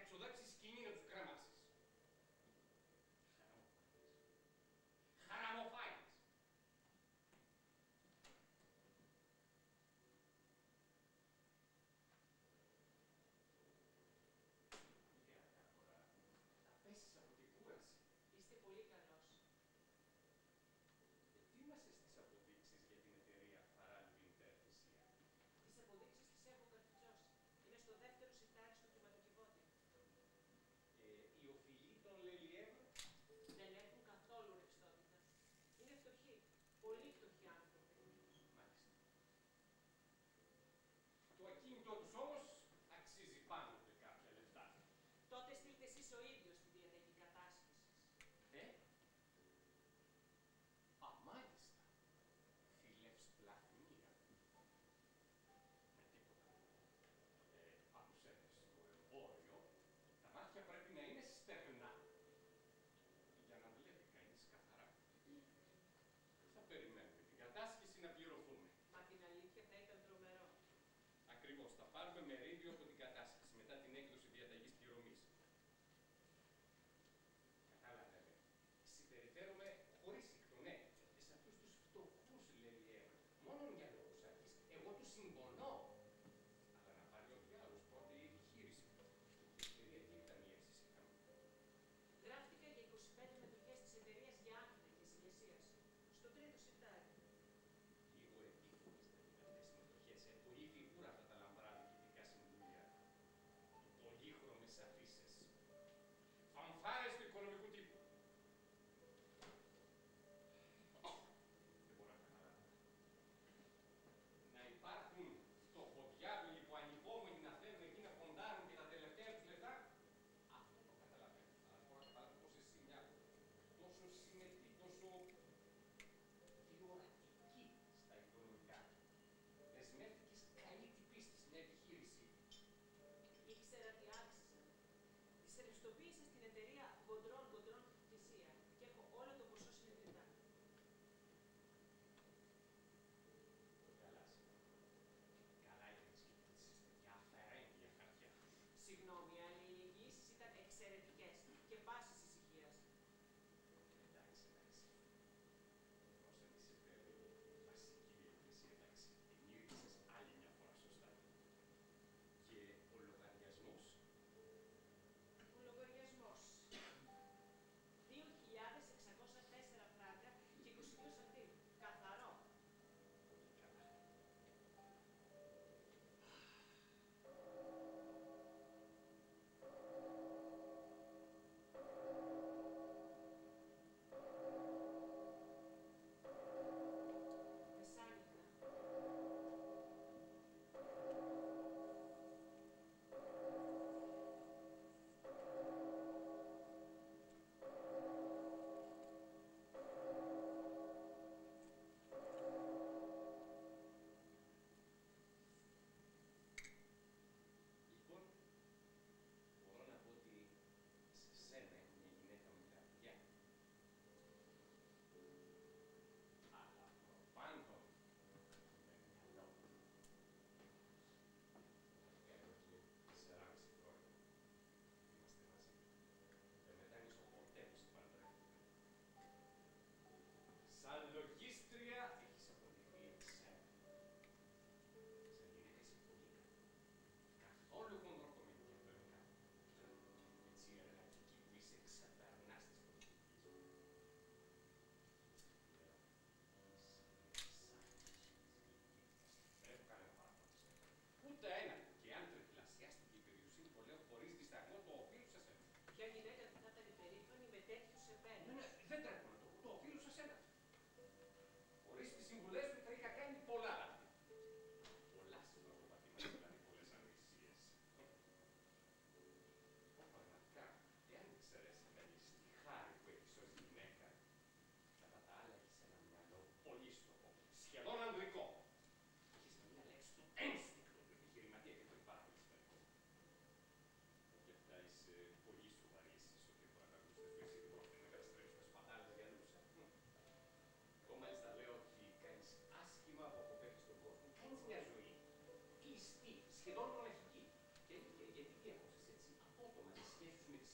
ξοδέψει σκηνή να τους κρεμάσεις. Χαραμοφάγες. Θα πέσεις από την κούραση. Είστε πολύ καλός. Ετοίμασες τις αποδείξεις για την εταιρεία Φαράλβιν Τερφυσία. Τις αποδείξεις τις έχω καρφιτσώσει. Είναι στο δεύτερο σιτάρι στο χρηματοκιβώτιο. Οι οφειλοί των Λελιέβ Δεν έχουν καθόλου ρευστότητα. Είναι φτωχοί. Πολύ φτωχοί άνθρωποι. Μάλιστα. Το ακίνητό τους όμως αξίζει πάνω από κάποια λεφτά. Τότε στείλτε εσείς ο ίδιος τη διαταγή κατάσχεσης. Μάλιστα. Φιλευσπλαθμία. Με τίποτα. Άκουσες το εμπόριο. Τα μάτια πρέπει να είναι στεγνά. Για να βλέπει κανείς καθαρά. Θα περιμένουμε την κατάσχεση να πληρωθούμε. Μα την αλήθεια θα ήταν τρομερό. Ακριβώς. Θα πάρουμε μερίδιο από την κατάσχεση μετά την έκδοση διαταγής πληρωμής. Κατάλαβε. Συμπεριφέρομαι χωρίς συχνονέ. Σε αυτούς τους φτωχούς, λέει η Εύα. Μόνο για λόγους αρχής. Εγώ τους συμπονώ. Αλλά να πάρει ό,τι άλλος πρώτη η επιχείρηση. Η εταιρεία τι ήταν η έξιση είχαμε. Γράφτηκα για 25 μετοχές της εταιρείας για άκρητα και ηγεσίας. Στο τρίτο σιτάρι. Λίγο επίθυμες να είναι αυτές οι μετοχές. Πολύ φιγούρα αυτά τα λαμπρά διοικητικά συμβούλια. Πολύχρωμες αφήσεις. Φανφάρες του οικονομικού τύπου. Να υπάρχουν φτωχοδιάβολοι που ανυπόμονοι να θέλουν εκεί να ποντάρουν και τα τελευταία τους λεφτά. Αυτό το καταλαβαίνω. Αλλά μπορώ να καταλάβω πως εσύ μια τόσο συμμετή, τόσο διορατική στα οικονομικά. Δεσμεύτηκες καλή την πίστη σε μια επιχείρηση. Ήξερα τι άξιζα. Της ρευστοποίησα στην εταιρεία Γκοντρών Θυσία και έχω όλο το ποσό συνειδητά. Καλά έκανες και πίτησες τέτοια αφαιρέγγια χαρτιά. Συγγνώμη, αλλά οι εγγυήσεις ήταν εξαιρετικές και πάσης ησυχίας. Εντάξει. Όσον είσαι βέβαιη, βασική διαδικασία, εντάξει, ενήργησες άλλη μια φορά σωστά. Και ο λογαριασμός. Ο λογαριασμός. 2.604 φράγκα και 22 σαντίμ. Καθαρό. Καλά. Σαν λογίστρια έχεις αποδειχθεί εξαίρετη. Σαν γυναίκα είσαι πολύ καλή. Καθόλου χοντροκομμένη και αυτονικά. Έτσι η εργατική που είσαι ξεπερνάς τις προσωπικές μου. Λέω, είσαι εξάρτηση της γλυκύτητας. Δεν έχω κανένα παράπονο. Ούτε ένα. Και αν τριπλασιάστηκε η περιουσία που λέω χωρίς δισταγμό, το οφείλω σε σένα. Ποια γυναίκα δεν θα ήταν υπερήφανη με τέτοιους επένδυτες. Ναι, δεν τρέχω να το πω. Το οφείλω σε σένα. Χωρίς τις συμβουλές του θα είχα κάνει πολλά λάθη. Πολλά συμπροπατήματα, δηλαδή πολλές ανοησίες. Πραγματικά, εάν ξέρεις κανείς τη χάρη που έχεις ως γυναίκα, κατά τα άλλα έχεις ένα μυαλό πολύ στοχό, σχεδόν ανδρικό. Έχεις μια λέξη του ένστικτο του επιχειρηματία και το έχει πάρα πολύ σημαντικό. Και αυτά είσαι πολύ σοβαρή εσείς ότι μπορεί να ακούσετε στο εσύ πρόκειται να καταστρέψεις τα σπατάλες για νους. Εγώ μάλιστα λέω ότι κάνεις άσχημα από κοπέλες στον κόσμο. Κάνεις μια ζωή κλειστή, σχεδόν μοναχική. Και γιατί διαχώσεις έτσι απότομα τις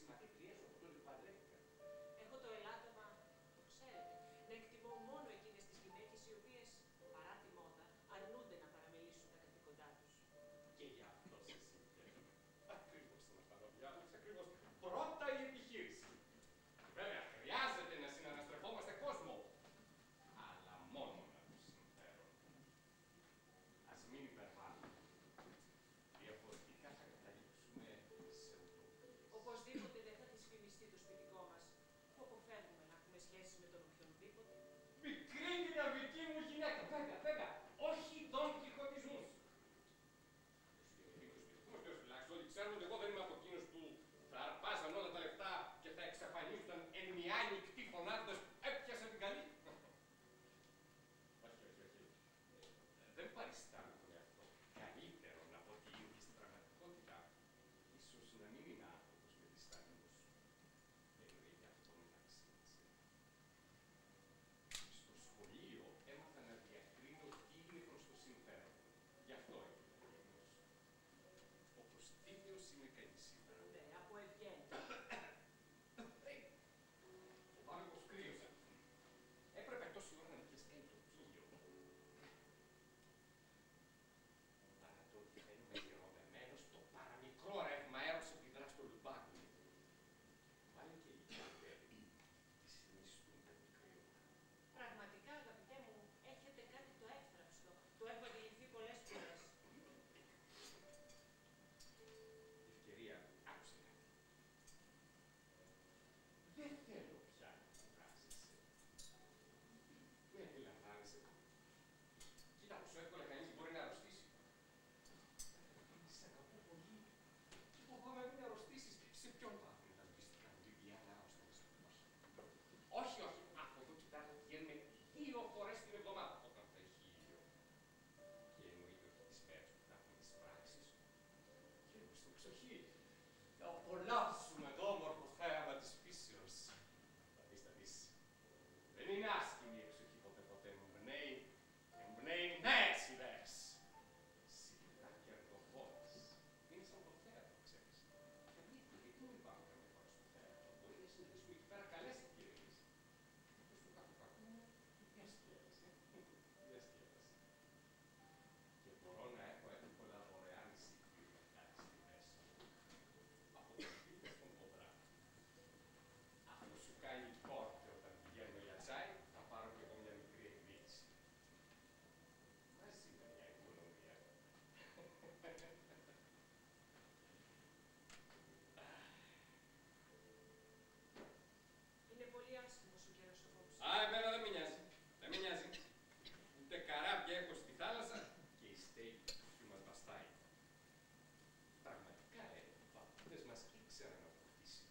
συμμαθήτριές μου από τότε που παντρεύτηκα. Έχω το ελάττωμα, το ξέρετε, να εκτιμώ μόνο εκείνες τις γυναίκες οι οποίες, παρά τη μόδα, αρνούνται να παραμελήσουν τα καθήκοντά τους. Και γι' αυτό σε συγχαίρω. Ακριβώς θα μας τα διάλεξε, ακριβώς. Πρώτα η επιχείρηση. Βέβαια, χρειάζεται να συναναστρεφόμαστε κόσμο. Αλλά μόνο να τους συμφέρουν. Ας μην υπερβάλλουμε. Διαφορετικά θα καταλήξουμε σε ουτοπίες. Οπωσδήποτε δεν θα της φημιστεί το σπιτικό μας, που αποφεύγουμε να έχουμε σχέσεις με τον οποιονδήποτε. Μικρή δυναμική μου γυναίκα, βέβαια, όχι τον κιχωτισμούς. Όλοι ξέρουν ότι εγώ δεν είμαι από εκείνους που θα αρπάζαν όλα τα λεφτά και θα εξαφανίζονταν εν μια νυχτή φωνάζοντας «Έπιασα την καλή». Όχι. Δεν παριστάνω τον εαυτό καλύτερον από ό,τι είναι στην πραγματικότητα. Ίσως να μην είναι άνθρωπος με δισταγμούς. Δεν είναι γι' αυτό μεταξύ μας. Στο σχολείο έμαθα να διακρίνω τι είναι προς το συμφέρον. Γι' αυτό έγινα τίμιος. Όπως τίμιος είμαι κανείς σήμερα. Ναι, από ευγένεια. Φοβάμαι πως κρύωσα. Έπρεπε τόση ώρα να πιες κάνει το κύριο. Παρά το ότι φαίνομαι γεροδεμένος, το παραμικρό ρεύμα αέρος επιδρά στο λουμπάκι. Πάλι και οι λιπαντέροι τη συνιστούν τα μικρύωνα. Πραγματικά, αγαπητέ μου, έχετε κάτι το εύθραυστο. Το έχω αντιληφθεί πολλές φορές. Ευκαιρία, άκουσε κάτι. Δεν θέλω πια να κουράζεσαι. Με αντιλαμβάνεσαι. Κοίτα πόσο εύκολα κανείς μπορεί να αρρωστήσει. Σ' αγαπώ πολύ. Και φοβάμαι να μην αρρωστήσεις. Σε ποιον πάθουν τα λογιστικά μου Λιβιάννα ώστε να σε πλώσει. Όχι. Από εδώ και πέρα βγαίνουμε 2 φορές την εβδομάδα όταν θα έχει ήλιο. Και εννοείται ότι τις μέρες που θα έχουμε τις πράξεις. Και εγώ στην εξοχή. Θα απολαύσουμε το όμορφο θέαμα της φύσεως. Θα δεις. Δεν είναι άσχημη η εξοχή ποτέ. Εμπνέει νέες ιδέες. Συχνά κερδοφόρες. Είναι σαν το θέατρο, ξέρεις. Γιατί μην πάμε καμιά φορά στο θέατρο. Μπορεί να συνεχίσουμε εκεί πέρα καλές ευκαιρίες. Όπως το κακού μου, διασκέδαση. Και μπορώ να έχω εύκολα δωρεάν εισιτήρια με κάτι στιγμές. Από τον φίλο στον ποδρά. Αυτό σου κάνει πόρτε όταν πηγαίνουμε για τσάι, θα πάρω κι εγώ μια μικρή εκδίκηση. Μαζί με μια οικονομία. Είναι πολύ άσχημος ο καιρός απόψε. Εμένα δεν με νοιάζει. Ούτε καράβια έχω στη θάλασσα και η στέγη που μας βαστάει. Πραγματικά, οι παππούδες μας ήξεραν από χτίσιμο.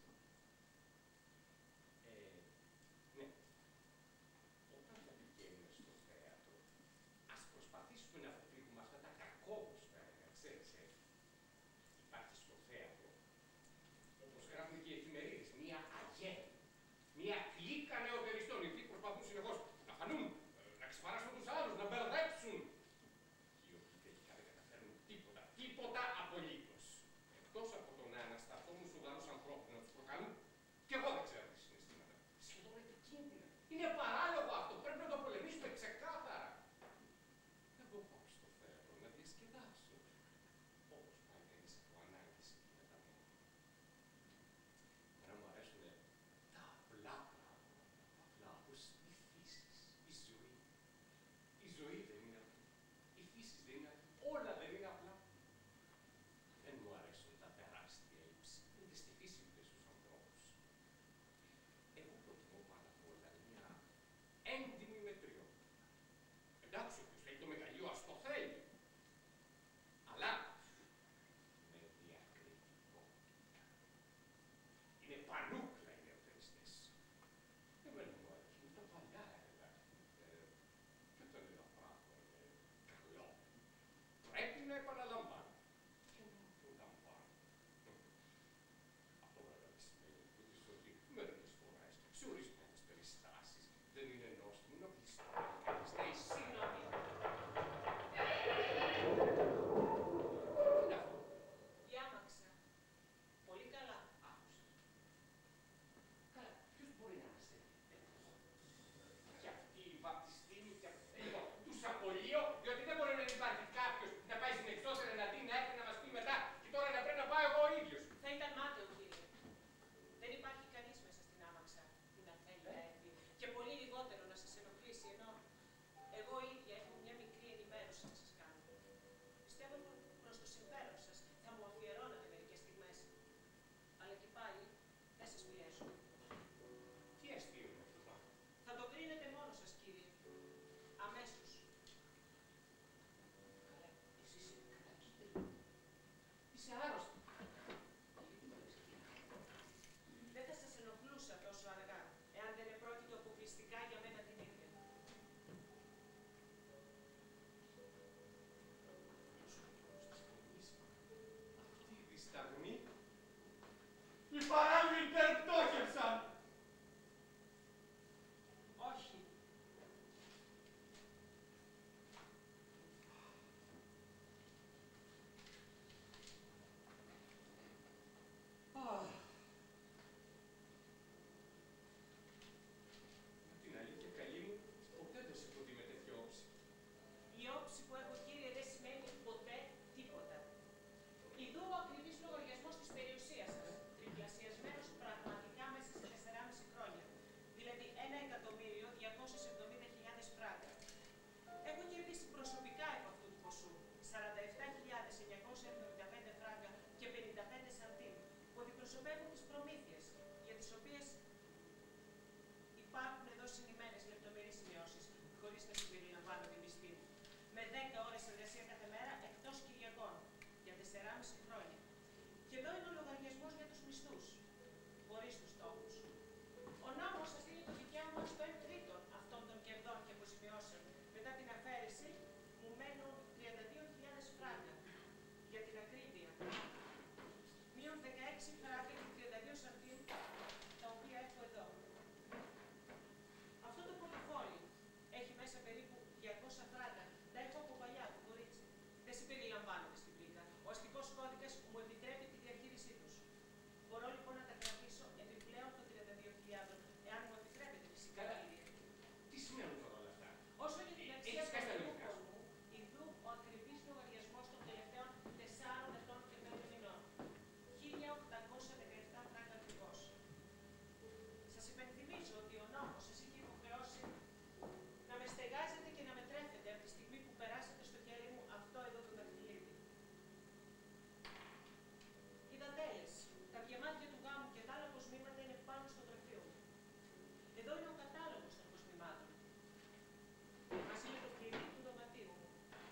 Ναι. Όταν θα πηγαίνουμε στο θέατρο, ας προσπαθήσουμε να αποφύγουμε αυτά τα κακόβουστα έργα, ξέρεις, Υπάρχει στο θέατρο, όπως γράφουν και οι εφημερίδες, μία αγένεια, μία κλίκα νεοτεριστών, οι οποίοι προσπαθούν συνεχώς να φανούν, να ξεπαράσουν τους άλλους, να μπερδέψουν. Οι οποίοι τελικά δεν καταφέρνουν τίποτα απολύτως. Εκτός από το να ανασταθούν σοβαρούς ανθρώπους, να τους προκαλούν. Και εγώ δεν ξέρω τι συναισθήματα. Σχεδόν επικίνδυνα. Είναι παράλογο αυτό. Πρέπει να το πολεμήσουμε ξεκάθαρα. Εγώ πάω στο θέατρο να διασκεδάσω. Όπως πάει κανείς από ανάγκηση και μεταμένει. Εμένα μου αρέσουν τα απλά πράγματα. Απλά όπως η φύση, η ζωή. Η ζωή δεν είναι απλή. Η φύση δεν είναι απλή. Όλα δεν είναι απλά. Δεν μου αρέσουν τα τεράστια ύψη. Ούτε στη φύση ούτε στους ανθρώπους. Εγώ προτιμώ πάνω απ' όλα μια έντιμη μετριότητα. Εντάξει, όποιος λέει το μεγαλείο ας το θέλει. Αλλά με διακριτικότητα. Είναι πανούκλα οι νεοτεριστές. Εμένα μου αρέσουν τα παλιά έργα. Και όταν ένα πράγμα είναι καλό, πρέπει να επαναλαμβάνω. Και να απολαμβάνω. Αυτό βέβαια δεν σημαίνει επίσης ότι μερικές φορές, σε ορισμένες περιστάσεις, δεν είναι νόστιμο να πλησιάζει κανείς. Συγγνώμη, αποσπεύουν τις προμήθειες, για τις οποίες υπάρχουν εδώ συνημμένες λεπτομερείς σημειώσεις, χωρίς να συμπεριλαμβάνω τη μισθή μου, με 10 ώρες εργασία κάθε μέρα εκτός Κυριακών, για 4,5 χρόνια. Και εδώ είναι ο λογαριασμός για τους μισθούς, χωρίς τους στόχους. Ο νόμος σας δίνει το δικαίωμα στο 1/3 αυτών των κερδών και αποζημιώσεων. Μετά την αφαίρεση μου μένουν 32.000 φράγκα. Για την ακρίβεια, μείον 16 φράγκα και 32 σαντίμ, τα οποία έχω εδώ. Αυτό το πορτοφόλι έχει μέσα περίπου 200 φράγκα. Τα έχω από παλιά, το κορίτσι. Δεν συμπεριλαμβάνονται στην πλήκα. Ο αστικός κώδικας μου επιτρέπει τη διαχείρισή τους. Μπορώ λοιπόν να τα κρατήσω επιπλέον των 32.000, εάν μου επιτρέπετε φυσικά, κύριε. Τι σημαίνουν τώρα όλα αυτά? Όσο για την αξία των ρούχων μου, ιδού ο ακριβής λογαριασμός των τελευταίων 4 ετών και 5 μηνών. 1.817 φράγκα ακριβώς. Σας υπενθυμίζω ότι ο νόμος σας είχε υποχρεώσει να με στεγάζετε και να με τρέφετε από τη στιγμή που περάσατε στο χέρι μου αυτό εδώ το δαχτυλίδι. Οι δαντέλες, τα διαμάντια του γάμου και τα άλλα κοσμήματα είναι πάνω στο γραφείο μου. Εδώ είναι ο κατάλογος των κοσμημάτων, μαζί με το κλειδί του δωματίου μου.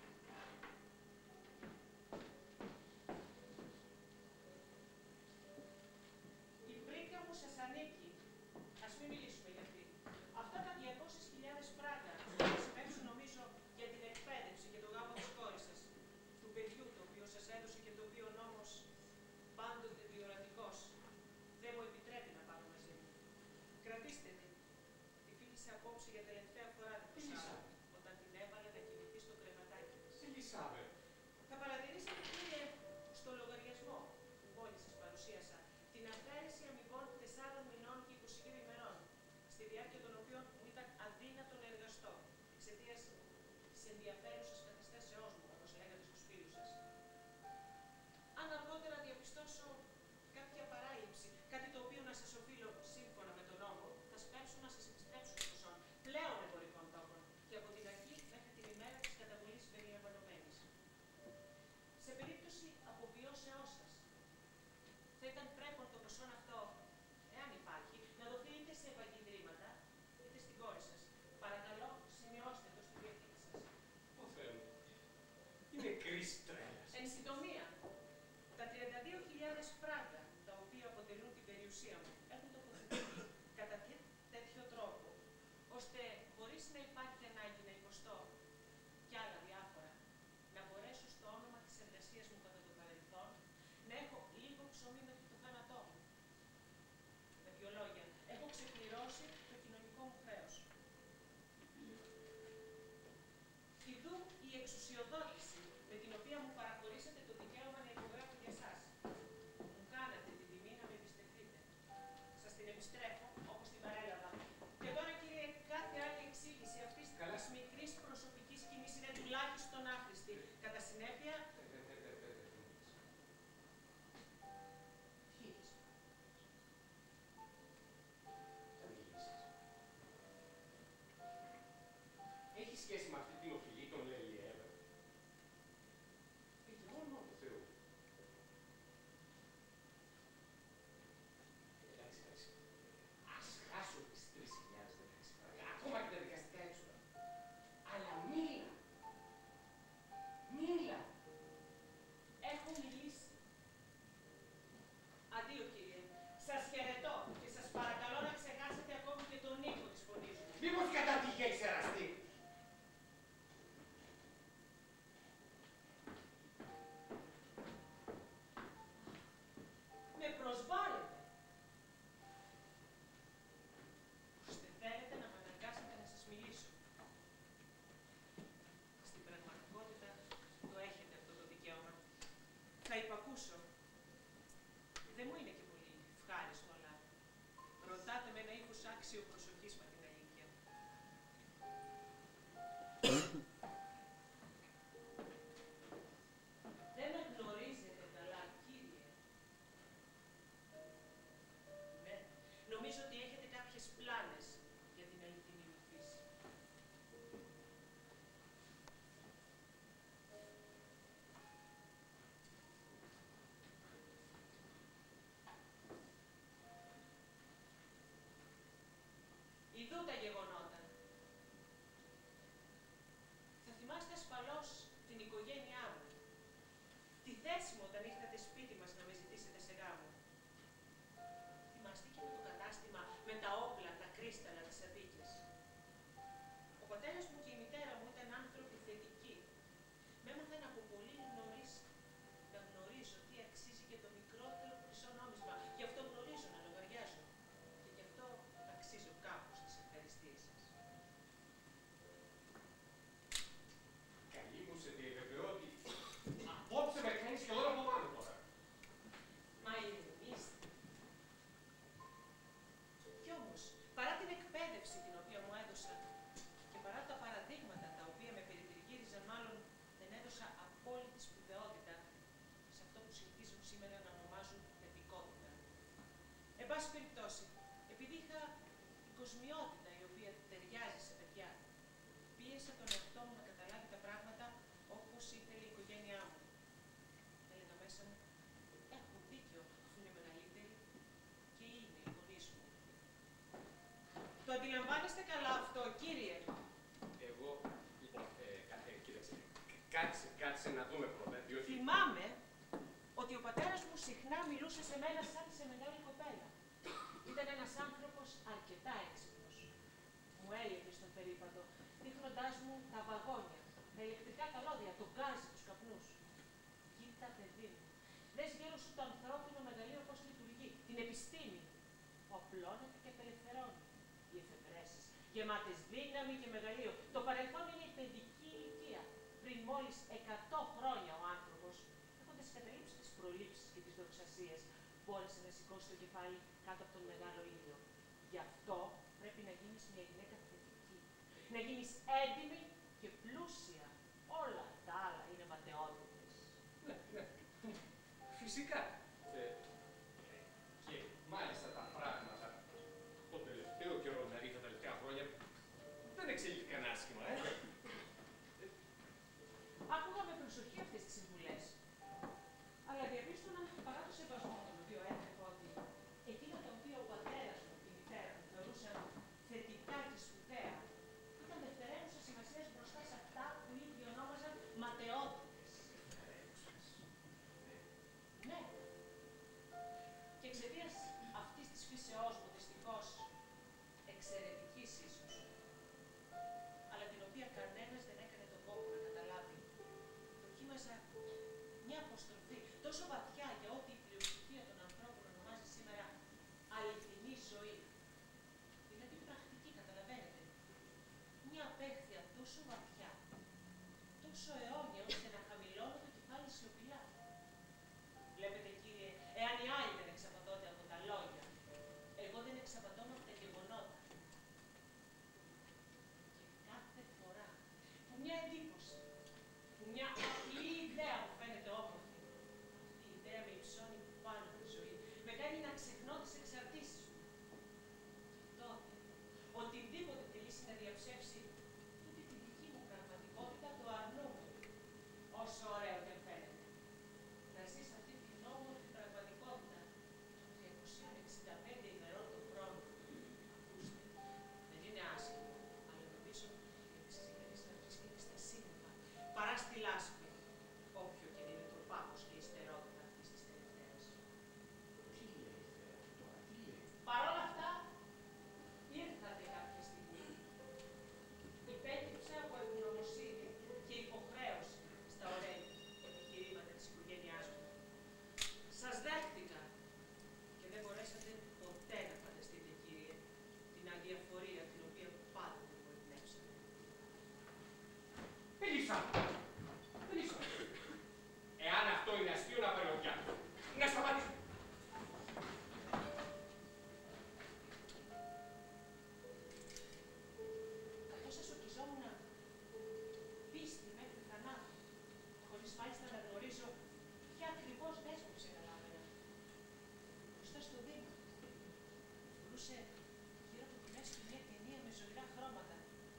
Η πρίκα μου σας ανήκει. Ας μην μιλήσουμε για αυτή. Αυτά τα 200.000 φράγκα θα χρησιμεύσουν νομίζω για την εκπαίδευση και το γάμο της κόρης σας, του παιδιού το οποίο σας έδωσε και το οποίο ο νόμος, πάντοτε διορατικός, δεν μου επιτρέπει να πάρω μαζί μου. Κρατήστε την. Τη φίλησα απόψε για τελευταία φορά το Σάββατο, όταν την έβαλε να κοιμηθεί στο κρεβατάκι της. Ελισάβετ. Θα παρατηρήσετε, κύριε, στο λογαριασμό που μόλις σας παρουσίασα, την αφαίρεση αμοιβών 4 μηνών και 22 ημερών, στη διάρκεια των οποίων μου ήταν αδύνατο να εργαστώ, εξαιτίας της ενδιαφέρουσας καταστάσεώς μου, όπως λέγατε στους φίλους σας. Αν αργότερα διαπιστώσω κάποια παράληψη, κάτι το οποίο να σας οφείλω σύμφωνα με τον νόμο, θα σπεύσω να σας επιστρέψω στο ποσό πλέον εμπορικών τόκων και από την αρχή μέχρι την ημέρα της καταβολής περιλαμβανομένης. Σε περίπτωση αποβιώσεώς σας, θα ήταν πρέπον το ποσό αυτό, εάν υπάρχει, να δοθεί είτε σε ευαγγιδρύματα, είτε στην κόρη σας. Παρακαλώ, σημειώστε το στη διεύθυνση σας. Ω Θεέ μου. Είναι κρίση τρέλας. Εν συντομία, τα 32.000 φράγκα, τα οποία αποτελούν την περιουσία μου, έχουν τοποθετηθεί κατά τέτοιο τρόπο, ώστε χωρίς να υπάρχει ανάγκη να υποστώ κι άλλα διάφορα, να μπορέσω στο όνομα της εργασίας μου κατά το παρελθόν να έχω λίγο ψωμί μέχρι το θάνατό μου. Με δύο λόγια, έχω ξεκληρώσει το κοινωνικό μου χρέος. Ιδού η εξουσιοδότηση με την οποία μου παραχωρήσατε το δικαίωμα να υπογράφω για σας. Μου κάνατε την τιμή να με εμπιστευτείτε. Σας την επιστρέφω όπως την παρέλαβα. Και τώρα, κύριε, κάθε άλλη εξήγηση αυτής της μικρής προσωπικής σκηνής είναι τουλάχιστον άχρηστη. Κατά συνέπεια, Έχει σχέση με αυτή την οφειλή των Λελιέβ? Έχει μόνο του Θεού. Εντάξει, εντάξει. Ας χάσω τις 3.016 φράγκα, ακόμα και τα δικαστικά έξοδα. Αλλά μίλα. Μίλα. έχω μιλήσει. Αντίο, κύριε. Σας χαιρετώ και σας παρακαλώ να ξεχάσετε ακόμη και τον ήχο της φωνής μου. Μήπως κατά τύχη έχεις εραστεί? Με προσβάλλετε. Ώστε θέλετε να με αναγκάσετε να σας μιλήσω. Στην πραγματικότητα το έχετε αυτό το δικαίωμα. Θα υπακούσω. Δεν μου είναι και πολύ ευχάριστο, αλλά ρωτάτε με ένα ύφος άξιο προσοχής με την αλήθεια. Δεν με γνωρίζετε καλά, κύριε. Ναι, νομίζω ότι έχετε κάποιες πλάνες για την αληθινή μου φύση. πάση περιπτώσει, επειδή είχα την κοσμιότητα η οποία ταιριάζει σε παιδιά, πίεσα τον εαυτό μου να καταλάβει τα πράγματα όπως ήθελε η οικογένειά μου. Έλεγα μέσα μου, έχουν δίκιο αφού είναι μεγαλύτεροι και είναι οι γονείς μου. Το αντιλαμβάνεστε καλά αυτό, κύριε? Εγώ, λοιπόν, κοίταξε, κάτσε να δούμε πρώτα, διότι... Θυμάμαι ότι ο πατέρας μου συχνά μιλούσε σε μένα σαν σε μεγάλη κοπέλα. Ήταν ένας άνθρωπος αρκετά έξυπνος. Μου έλεγε στον περίπατο, δείχνοντάς μου τα βαγόνια, τα ηλεκτρικά καλώδια, το γκάζ, τους καπνούς. Κοίτα, παιδί μου, δες γύρω σου το ανθρώπινο μεγαλείο πώς λειτουργεί, την επιστήμη, που απλώνεται και απελευθερώνει. Οι εφευρέσεις, γεμάτες δύναμη και μεγαλείο. Το παρελθόν είναι η παιδική ηλικία. Πριν μόλις 100 χρόνια ο άνθρωπος, έχοντας καταλήψει τις προλήψεις και τις δοξασίες, μπόρεσε να σηκώσει το κεφάλι κάτω από τον μεγάλο ήλιο. Γι' αυτό πρέπει να γίνεις μια γυναίκα θετική. Να γίνεις έντιμη και πλούσια. Όλα τα άλλα είναι ματαιότητες. Ναι, ναι. Φυσικά. Και μάλιστα τα πράγματα τον τελευταίο καιρό, δηλαδή τα τελευταία χρόνια, δεν εξελίχθηκαν άσχημα, Άκουγα με προσοχή αυτές τις συμβουλές. Αλλά διαπίστωνα, παρά το σεβασμό τον οποίο έθρεπα, ότι εκείνα τα οποία ο πατέρας μου και η μητέρα μου θεωρούσαν θετικά και σπουδαία, ήταν δευτερεύουσα σημασία μπροστά σε αυτά που οι ίδιοι ονόμαζαν ματαιότητες. Ναι. Και εξαιτίας αυτής της φύσεώς μου, δυστυχώς, εξαιρετικής ίσως, αλλά την οποία κανένας δεν έκανε τον κόπο να καταλάβει, δοκίμαζα μια αποστροφή τόσο βαθιά για ό,τι η πλειοψηφία των ανθρώπων ονομάζει σήμερα αληθινή ζωή. Δηλαδή πρακτική, καταλαβαίνετε. Μια απέχθεια τόσο βαθιά, τόσο αιώνια, ώστε να χαμηλώνω το κεφάλι σιωπηλά. Βλέπετε, κύριε, εάν οι άλλοι δεν εξαπατώνται από τα λόγια, εγώ δεν εξαπατώνω από τα γεγονότα. Και κάθε φορά που μια εντύπωση, που μια απλή ιδέα μου φαίνεται όμορφη, αυτή η ιδέα με υψώνει πάνω από τη ζωή, με κάνει να ξεχνώ τις εξαρτήσεις μου. Και τότε, οτιδήποτε θελήσει να διαψεύσει τούτη τη δική μου πραγματικότητα, το αρνούμαι, όσο ωραίο και αν φαίνεται. Να ζεις αυτή την όμορφη πραγματικότητα των 365 ημερών τον χρόνο. Ακούστε, δεν είναι άσχημο, αλλά νομίζω ότι ψυχανής να βρίσκεται στα σύννεφα, παρά στη λάσπη, όποιο και είναι το πάθος και η στερότητα αυτής της τελευταίας. Τι λέει τώρα, τι λέει? Παρ' όλα αυτά, ήρθατε κάποια στιγμή. Υπέκυψα από ευγνωμοσύνη και υποχρέωση στα ωραία επιχειρήματα της οικογένειάς μου. Σας δέχτηκα και δεν μπορέσατε ποτέ να φανταστείτε, κύριε, την αδιαφορία την οποία πάντοτε μου εμπνεύσατε. Ελίσσα! Εάν αυτό είναι αστείο, να πάρει πια. Να σταματήσω. Καθώς σας ορκιζόμουν πίστη μέχρι θανάτου, χωρίς μάλιστα να γνωρίζω ποια ακριβώς δέσμευση αναλάμβανα. Μπροστά στο βήμα, φορούσε γύρω από τη μέση του μια ταινία με ζωηρά χρώματα.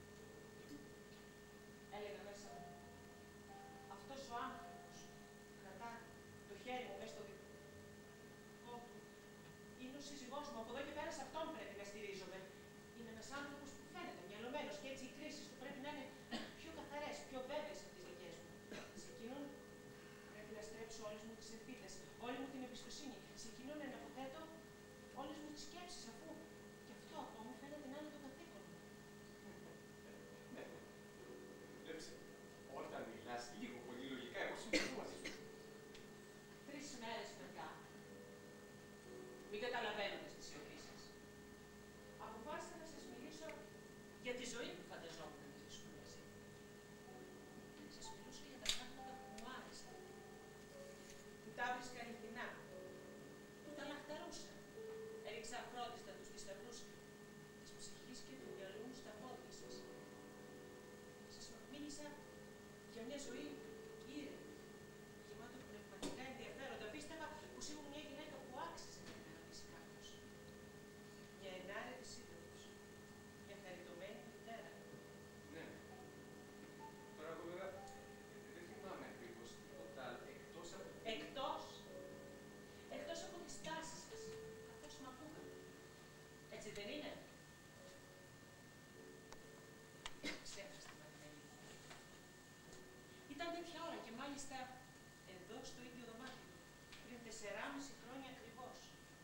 Έλεγα μέσα μου, αυτός ο άνθρωπος κρατά το χέρι μου μέσα στο δικό του. Είναι ο σύζυγός μου, από εδώ και πέρα σε αυτόν πρέπει να στηρίζομαι. Είναι ένας άνθρωπος που φαίνεται μυαλωμένος και έτσι οι κρίσεις του πρέπει να είναι πιο καθαρές, πιο βέβαιες από τις δικές μου. Σε εκείνον πρέπει να στρέψω όλες μου τις ελπίδες, όλη μου την εμπιστοσύνη. Σε εκείνον να αναποθέτω όλες μου τις σκέψεις, αφού και αυτό ακόμη φαίνεται να είναι το καθήκον μου. Ναι. Βλέπεις, όταν μιλάς λίγο πολύ λογικά, εγώ συμφωνώ μαζί σου. 3 μέρες μετά, μην καταλαβαίνοντας τη σιωπή σας, αποφάσισα να σας μιλήσω για τη ζωή που φανταζόμουν να ζήσουμε μαζί. Σας μιλούσα για τα πράγματα που μου άρεσαν, που τα βρίσκα αληθινά, που τα λαχταρούσα. Έριξα αφρόντιστα 4,5 χρόνια ακριβώς.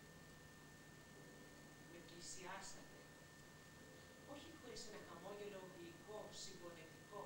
Με πλησιάσατε. Όχι χωρίς ένα χαμόγελο γλυκό, συμπονετικό.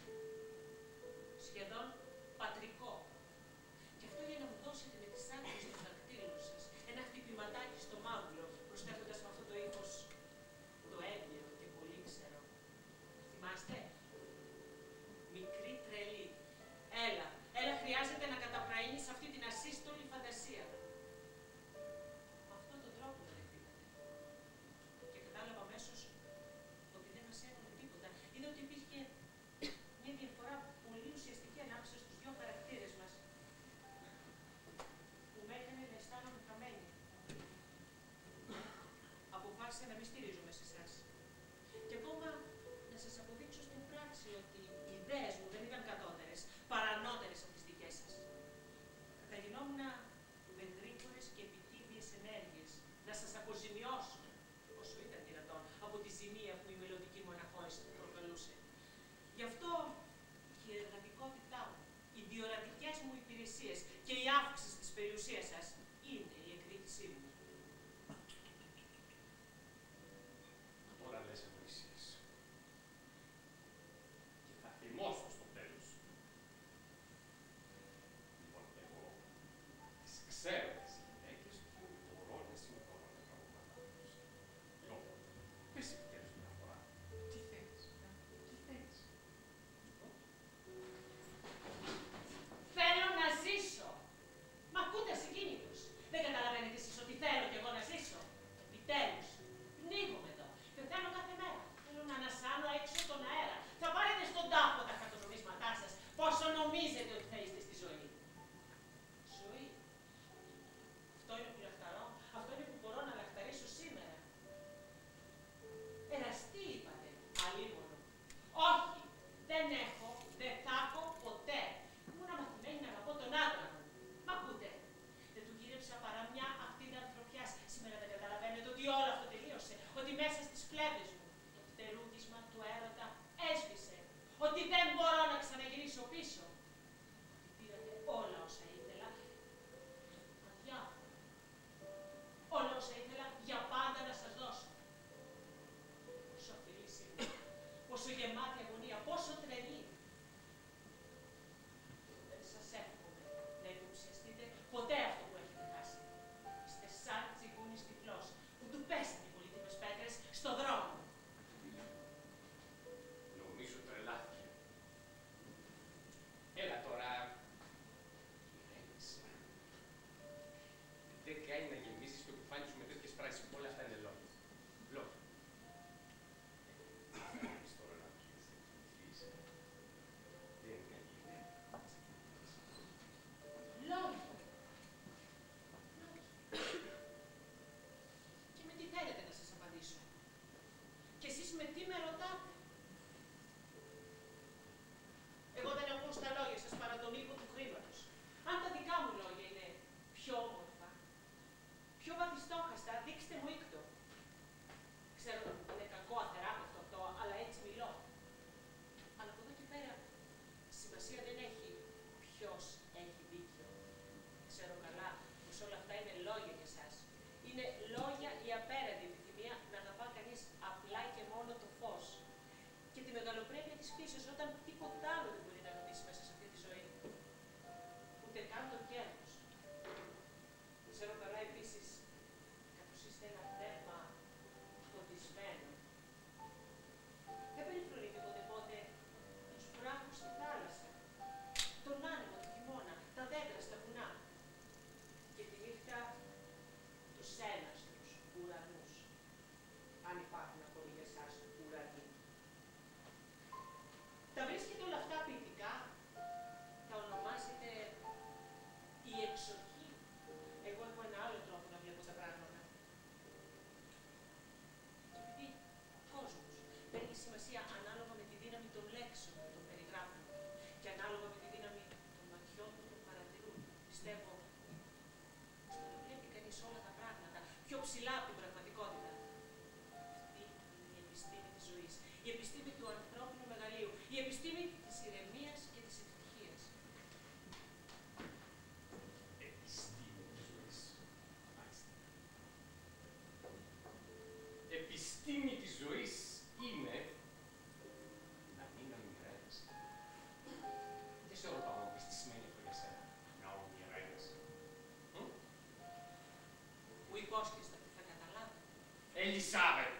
Σχεδόν πατρικό. Και αυτό για να μου δώσετε με τις άκρες των δακτύλων σας ένα χτυπηματάκι στο μάγουλο, προσθέτοντας με αυτό το ύφος το έγκαιρο και πολύ ξέρω. Θυμάστε? Μικρή τρελή. Έλα χρειάζεται να καταπραίνεις αυτή την ασύστολη φαντασία. Με αυτόν τον τρόπο με δεχτήκατε. Και κατάλαβα αμέσως ότι δεν μας έβαλε τίποτα. Είδα ότι υπήρχε μια διαφορά πολύ ουσιαστική ανάμεσα στους δύο χαρακτήρες μας, που με έκανε να αισθάνομαι χαμένη. Αποφάσισα να μην στηρίζομαι σε εσάς. Και ακόμα να σας αποδείξω στην πράξη ότι οι ιδέες μου δεν ήταν κατώτερες, παρανότερες από τις δικές σας. Θα γινόμουν με γρήγορες και επιτίδιες ενέργειες, να σας αποζημιώσω, όσο ήταν δυνατόν, από τη ζημία που η μελλοντική μου αναχώρηση μου προκαλούσε. Γι' αυτό και η εργατικότητά μου, οι διορατικές μου υπηρεσίες και η αύξηση της περιουσίας σας είναι η εκδίκησή μου. Τώρα λες ανοησίες. Και θα θυμώσω στο τέλος. Λοιπόν, εγώ τις ξέρω τις γυναίκες που μπορώ να συμφωνώ με τα ονόματά τους. Λόγω, πες επιτέλους μια φορά. Τι θέλεις, τι θέλεις. Θέλω να ζήσω! Μ' ακούτε ασυγκίνητος. Δεν καταλαβαίνετε εσείς ότι θέλω κι εγώ να ζήσω. Επιτέλους. Πνίγομαι εδώ. Πεθαίνω κάθε μέρα. Θέλω να ανασάνω έξω τον αέρα. Θα πάρετε στον τάφο τα χαρτονομίσματά σας. Πόσο νομίζετε ότι θα είστε στη ζωή. Ζωή. Αυτό είναι που λαχταρώ. Αυτό είναι που μπορώ να λαχταρίσω σήμερα. Εραστή είπατε. Αλίμονο. Όχι. Δεν έχω. Δεν θα έχω ποτέ. Ήμουν μαθημένη να αγαπώ τον άντρα μου. Μ' ακούτε. Δεν του γύρεψα παρά μια ακτίδα ανθρωπιάς. Σήμερα δεν καταλαβαίνετε ότι όλο αυτό τελείωσε. Ότι μέσα στις πλεύες μου το φτερούγισμα του έρωτα έσβησε. Ότι δεν μπορώ να ξαναγυρίσω πίσω. Ότι πήρατε όλα όσα ήθελα. Αδιάφορα. Όλα όσα ήθελα για πάντα να σας δώσω. Πόσο αφιλής είναι. Πόσο γεμάτη αγωνία. Πόσο τρελή. Δεν σας εύχομαι να υποψιαστείτε ποτέ αυτό που έχετε χάσει. Είστε σαν τσιγκούνης τυφλός που του πέσανε οι πολύτιμες πέτρες στο δρόμο. Νομίζω τρελάθηκε. Έλα τώρα. Ηρέμησε. Δεν κάνει να γεμίσεις το κουφάνι σου με τέτοιες πράξεις. Όλα αυτά είναι λόγια. Λόγια. Θέλεις τώρα να τους κοιμηθείς. Δεν είναι καλή ιδέα. Λόγια. Και με τι θέλετε να σας απαντήσω. Και εσείς με τι με ρωτάτε. Εγώ δεν ακούω στα λόγια σας παρά τον ήχο του χρήματος. Αν τα δικά μου λόγια είναι πιο όμορφα, πιο βαθιστόχαστα, δείξτε μου ήκτο. Ξέρω ότι είναι κακό αθεράπευτο αυτό, αλλά έτσι μιλώ. Αλλά από εδώ και πέρα, σημασία δεν έχει ποιος έχει δίκιο. Ξέρω καλά πως όλα αυτά είναι λόγια για εσάς. Είναι λόγια η απέραντη επιθυμία να αγαπά κανείς απλά και μόνο το φως. Και τη μεγαλοπρέπεια της φύσης όταν τίποτα άλλο δεν μπορεί να αγαπήσει μέσα σε αυτή τη ζωή. Ούτε καν το κέρδος. Ξέρω καλά επίσης καθώς είστε ένα πνεύμα φωτισμένο. Δεν περιφρονείτε ποτέ πότε τους βράχους στη θάλασσα, τον άνεμο του χειμώνα, τα δέντρα στα βουνά και τη νύχτα τους έναστρους ουρανούς, αν υπάρχουν ακόμη για εσάς ουρανοί. Τα βρίσκετε όλα αυτά ποιητικά, τα ονομάζετε η εξοχή. Εγώ έχω ένα άλλο τρόπο να βλέπω τα πράγματα. Και επειδή ο κόσμος παίρνει σημασία ανάλογα με τη δύναμη των λέξεων που τον περιγράφουν και ανάλογα με τη δύναμη των ματιών που τον παρατηρούν, πιστεύω ώστε να βλέπει κανείς όλα τα πράγματα πιο ψηλά από την πραγματικότητα. Αυτή είναι η επιστήμη της ζωής, η επιστήμη του ανθρώπινου μεγαλείου, η επιστήμη της ηρεμίας και της ευτυχίας. Επιστήμη της υπόσχεστε ότι θα καταλάβετε. Ελισάβετ!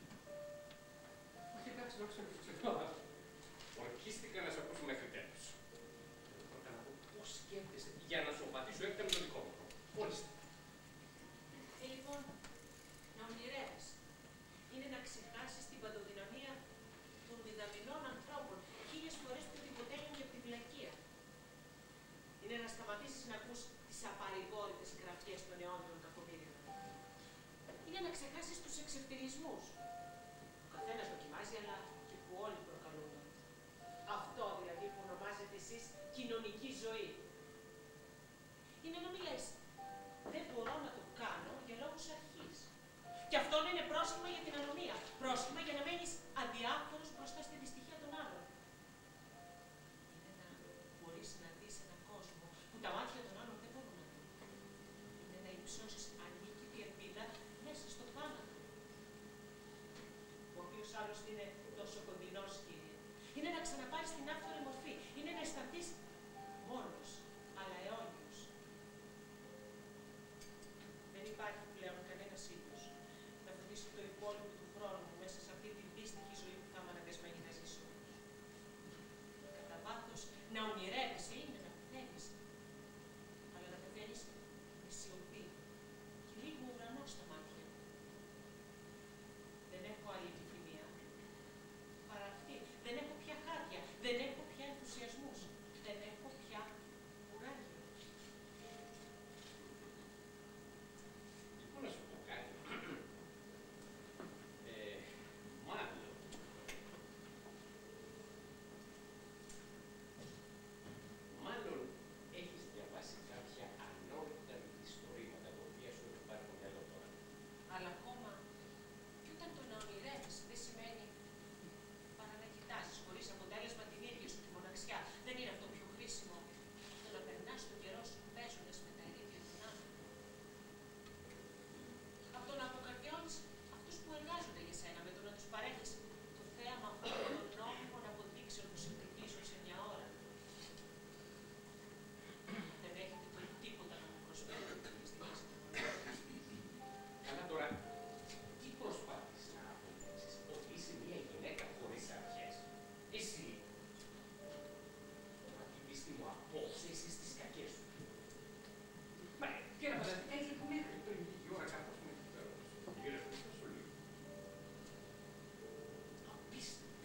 Όχι, εντάξει, το ξέρω. Ορκίστηκα να σε ακούσω μέχρι τέλους. Πρώτα να πω πώς σκέφτεσαι για να σου απαντήσω έπειτα με το δικό μου. Μόλιστα. Λοιπόν, να ονειρεύεσαι. Είναι να ξεχάσεις την παντοδυναμία των μηδαμινών ανθρώπων 1000 φορές πιο τυποτέλειων και από τη βλακεία. Είναι να σταματήσεις να ακούς τις απαρηγόρητες κραυγές των αιώνιων κακομοίριων. Είναι να ξεχάσεις τους εξευτελισμούς. Ο καθένας δοκιμάζει, αλλά και που όλοι προκαλούνται. Αυτό δηλαδή που ονομάζετε εσείς κοινωνική ζωή. Είναι να μην λες, δεν μπορώ να το κάνω για λόγους αρχής. Και αυτό είναι πρόσχημα για την ανομία. Πρόσχημα για να μένεις αδιάφορος μπροστά στη δυστυχία των άλλων. Είναι να μπορείς να δεις έναν κόσμο που τα μάτια των άλλων δεν μπορούν να δουν. Είναι να υψώσεις ανίκητη ελπίδα μέσα στο θάνατο. Ο οποίος άλλος είναι τόσο κοντινός, κύριε. Είναι να ξαναπάρεις την άφθονη μορφή. Είναι να αισθανθείς μόνος, αλλά αιώνιος. Δεν υπάρχει πλέον κανένας ήλιος να φωτίσει το υπόλοιπο του χρόνου μου μέσα σε αυτή τη δύστιχη ζωή που θα είμαι αναγκασμένη να ζήσω. Κατά βάθος, να ονειρεύεσαι είναι να πεθαίνεις. Αλλά να πεθαίνεις με σιωπή και λίγο ουρανό στα μάτια. Δεν έχω άλλη επιθυμία παρά αυτή. Δεν έχω πια χάρια. Δεν έχω πια ενθουσιασμούς. Δεν έχω πια κουράγιο. Λοιπόν, να σου πω κάτι. Μάλλον έχεις διαβάσει κάποια ανόρθωτα μυθιστορήματα τα οποία σου έχουν πάρει το μυαλό τώρα. Αλλά ακόμα και όταν το να ονειρεύεσαι δεν σημαίνει παρά να κοιτάζεις χωρίς αποτέλεσμα την ίδια σου τη μοναξιά. Δεν είναι αυτό πιο χρήσιμο από το να περνάς τον καιρό σου παίζοντας με τα ερήπια των άλλων. Από το να αποκαρδιώνεις αυτούς που εργάζονται για σένα, με το να τους παρέχεις το θέαμα αυτών των νόμιμων αποδείξεων που σε πρικίζουν σε μια ώρα. Δεν έχετε το τίποτα να μου προσφέρετε στη μέση των ονείρων. Καλά τώρα, τι προσπάθεις να αποδείξεις, ότι είσαι μια γυναίκα χωρίς αρχές. Εσύ, μα την πίστη μου απόψε εσύ στις κακές σου. Μα, τι να φανταστεί, έτσι που μέχρι πριν λίγη ώρα κάπως με γύρω στο σου λίγο. Απίστευτο.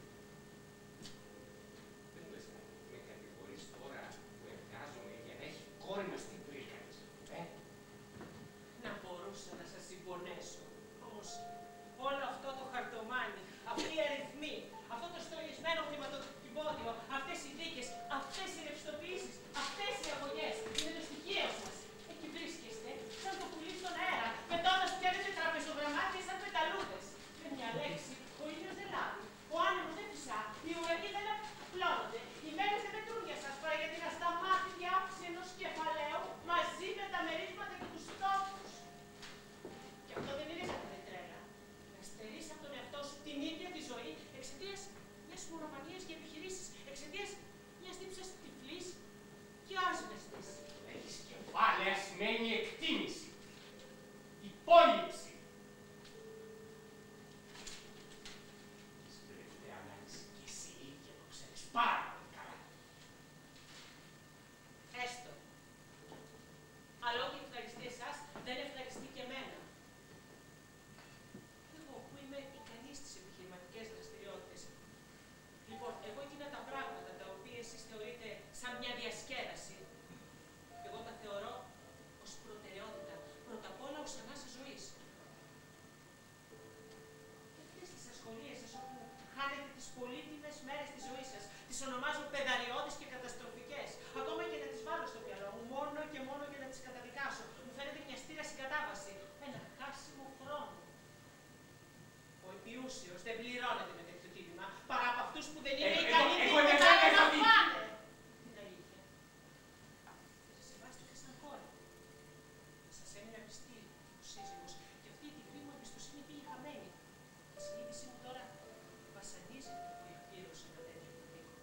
Δεν λες να με κατηγορείς τώρα που εργάζομαι για να έχει κόρημα στην πρίκα της. Να μπορούσα να σας συμπονέσω. Όμως όλο αυτό το χαρτομάνι, αυτοί οι αριθμοί, αυτό το στολισμένο χρηματοκιβώτιο, αυτές οι δίκες, αυτές οι ρευστοποιήσεις, αυτές οι αγωγές, είναι το στοιχείο σας. Εκεί βρίσκεστε, σαν το πουλί στον αέρα, πετώντας πιάνετε τραπεζογραμμάτια σαν πεταλούδες. Με μια λέξη, ο ήλιος δεν λάβει, ο άνεμος δεν φυσά, οι ουρανοί δεν απλώνονται, οι μέρες δεν μετρούν για σας παρά για την ασταμάτητη άφηση ενός κεφαλαίου μαζί με τα μερίσματα και τους στόχους. Και αυτό δεν είναι κάποια τρέλα. Να στερείς από τον εαυτό σου την ίδια τη ζωή εξαιτίας μιας μονομανίας για επιχειρήσεις, εξαιτίας μιας τύψας τυφλής και άσβεστης. Έχεις κεφάλαια σημαίνει εκτίμηση, υπόλοιψη. Στην τελευταία ανάλυση και εσύ ίδια το ξέρεις πάρα πολύ καλά. Έστω. Αλλά ό,τι ευχαριστεί εσάς, δεν ευχαριστεί και εμένα. Εγώ που είμαι ικανή στις επιχειρηματικές δραστηριότητες. Λοιπόν, εγώ εκείνα τα πράγματα τα οποία εσείς θεωρείτε σαν μια διασκέδαση, εγώ τα θεωρώ ως προτεραιότητα. Πρώτα απ' όλα ως ανάσα ζωής. Και αυτές τις ασχολίες σας όπου χάνετε τις πολύτιμες μέρες της ζωής σας, τις ονομάζω πεδαριώδεις και καταστροφικές. Ακόμα και να τις βάλω στο μυαλό μου, μόνο και μόνο για να τις καταδικάσω. Μου φαίνεται μια στήρα συγκατάβαση. Ένα χάσιμο χρόνο. Ο επιούσιος δεν πληρώνεται με τέτοιο τίμημα παρά από αυτούς που δεν είναι ικανοί τίποτα άλλο να φάνε. Τι αλήθεια. Σας σεβάστηκα σαν κόρη. Σας έμεινε πιστή ο σύζυγος και αυτή η τυφλή μου εμπιστοσύνη πήγε χαμένη. Η συνείδησή μου τώρα βασανίζεται που εκπλήρωσε ένα τέτοιο καθήκον.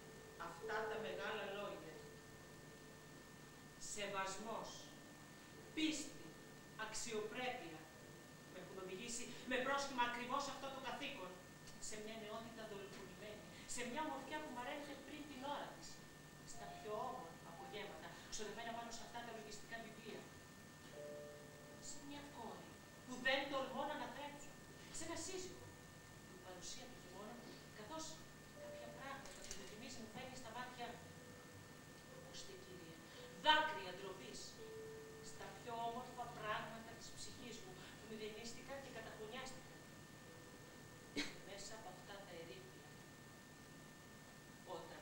Αυτά τα μεγάλα λόγια. Σεβασμός. πίστη, αξιοπρέπεια με έχουν οδηγήσει με πρόσχημα ακριβώς αυτό το καθήκον. Σε μια νεότητα δολοφονημένη, σε μια ομορφιά που μαραίνεται πριν την ώρα της, στα πιο όμορφα απογεύματα, ξοδεμένα πάνω σε αυτά τα λογιστικά βιβλία. Σε μια κόρη που δεν τολμώ να ανατρέψω, σε ένα σύζυγο που η παρουσία του χειμώνα, καθώς κάποια πράγματα που το θυμίζει μου φέρνει στα μάτια, ακούστε κύριε, δάκρυα ντροπής, στα πιο όμορφα πράγματα της ψυχής μου που μηδενίστηκαν και καταχωνιάστηκαν. Μέσα από αυτά τα ερήπια, όταν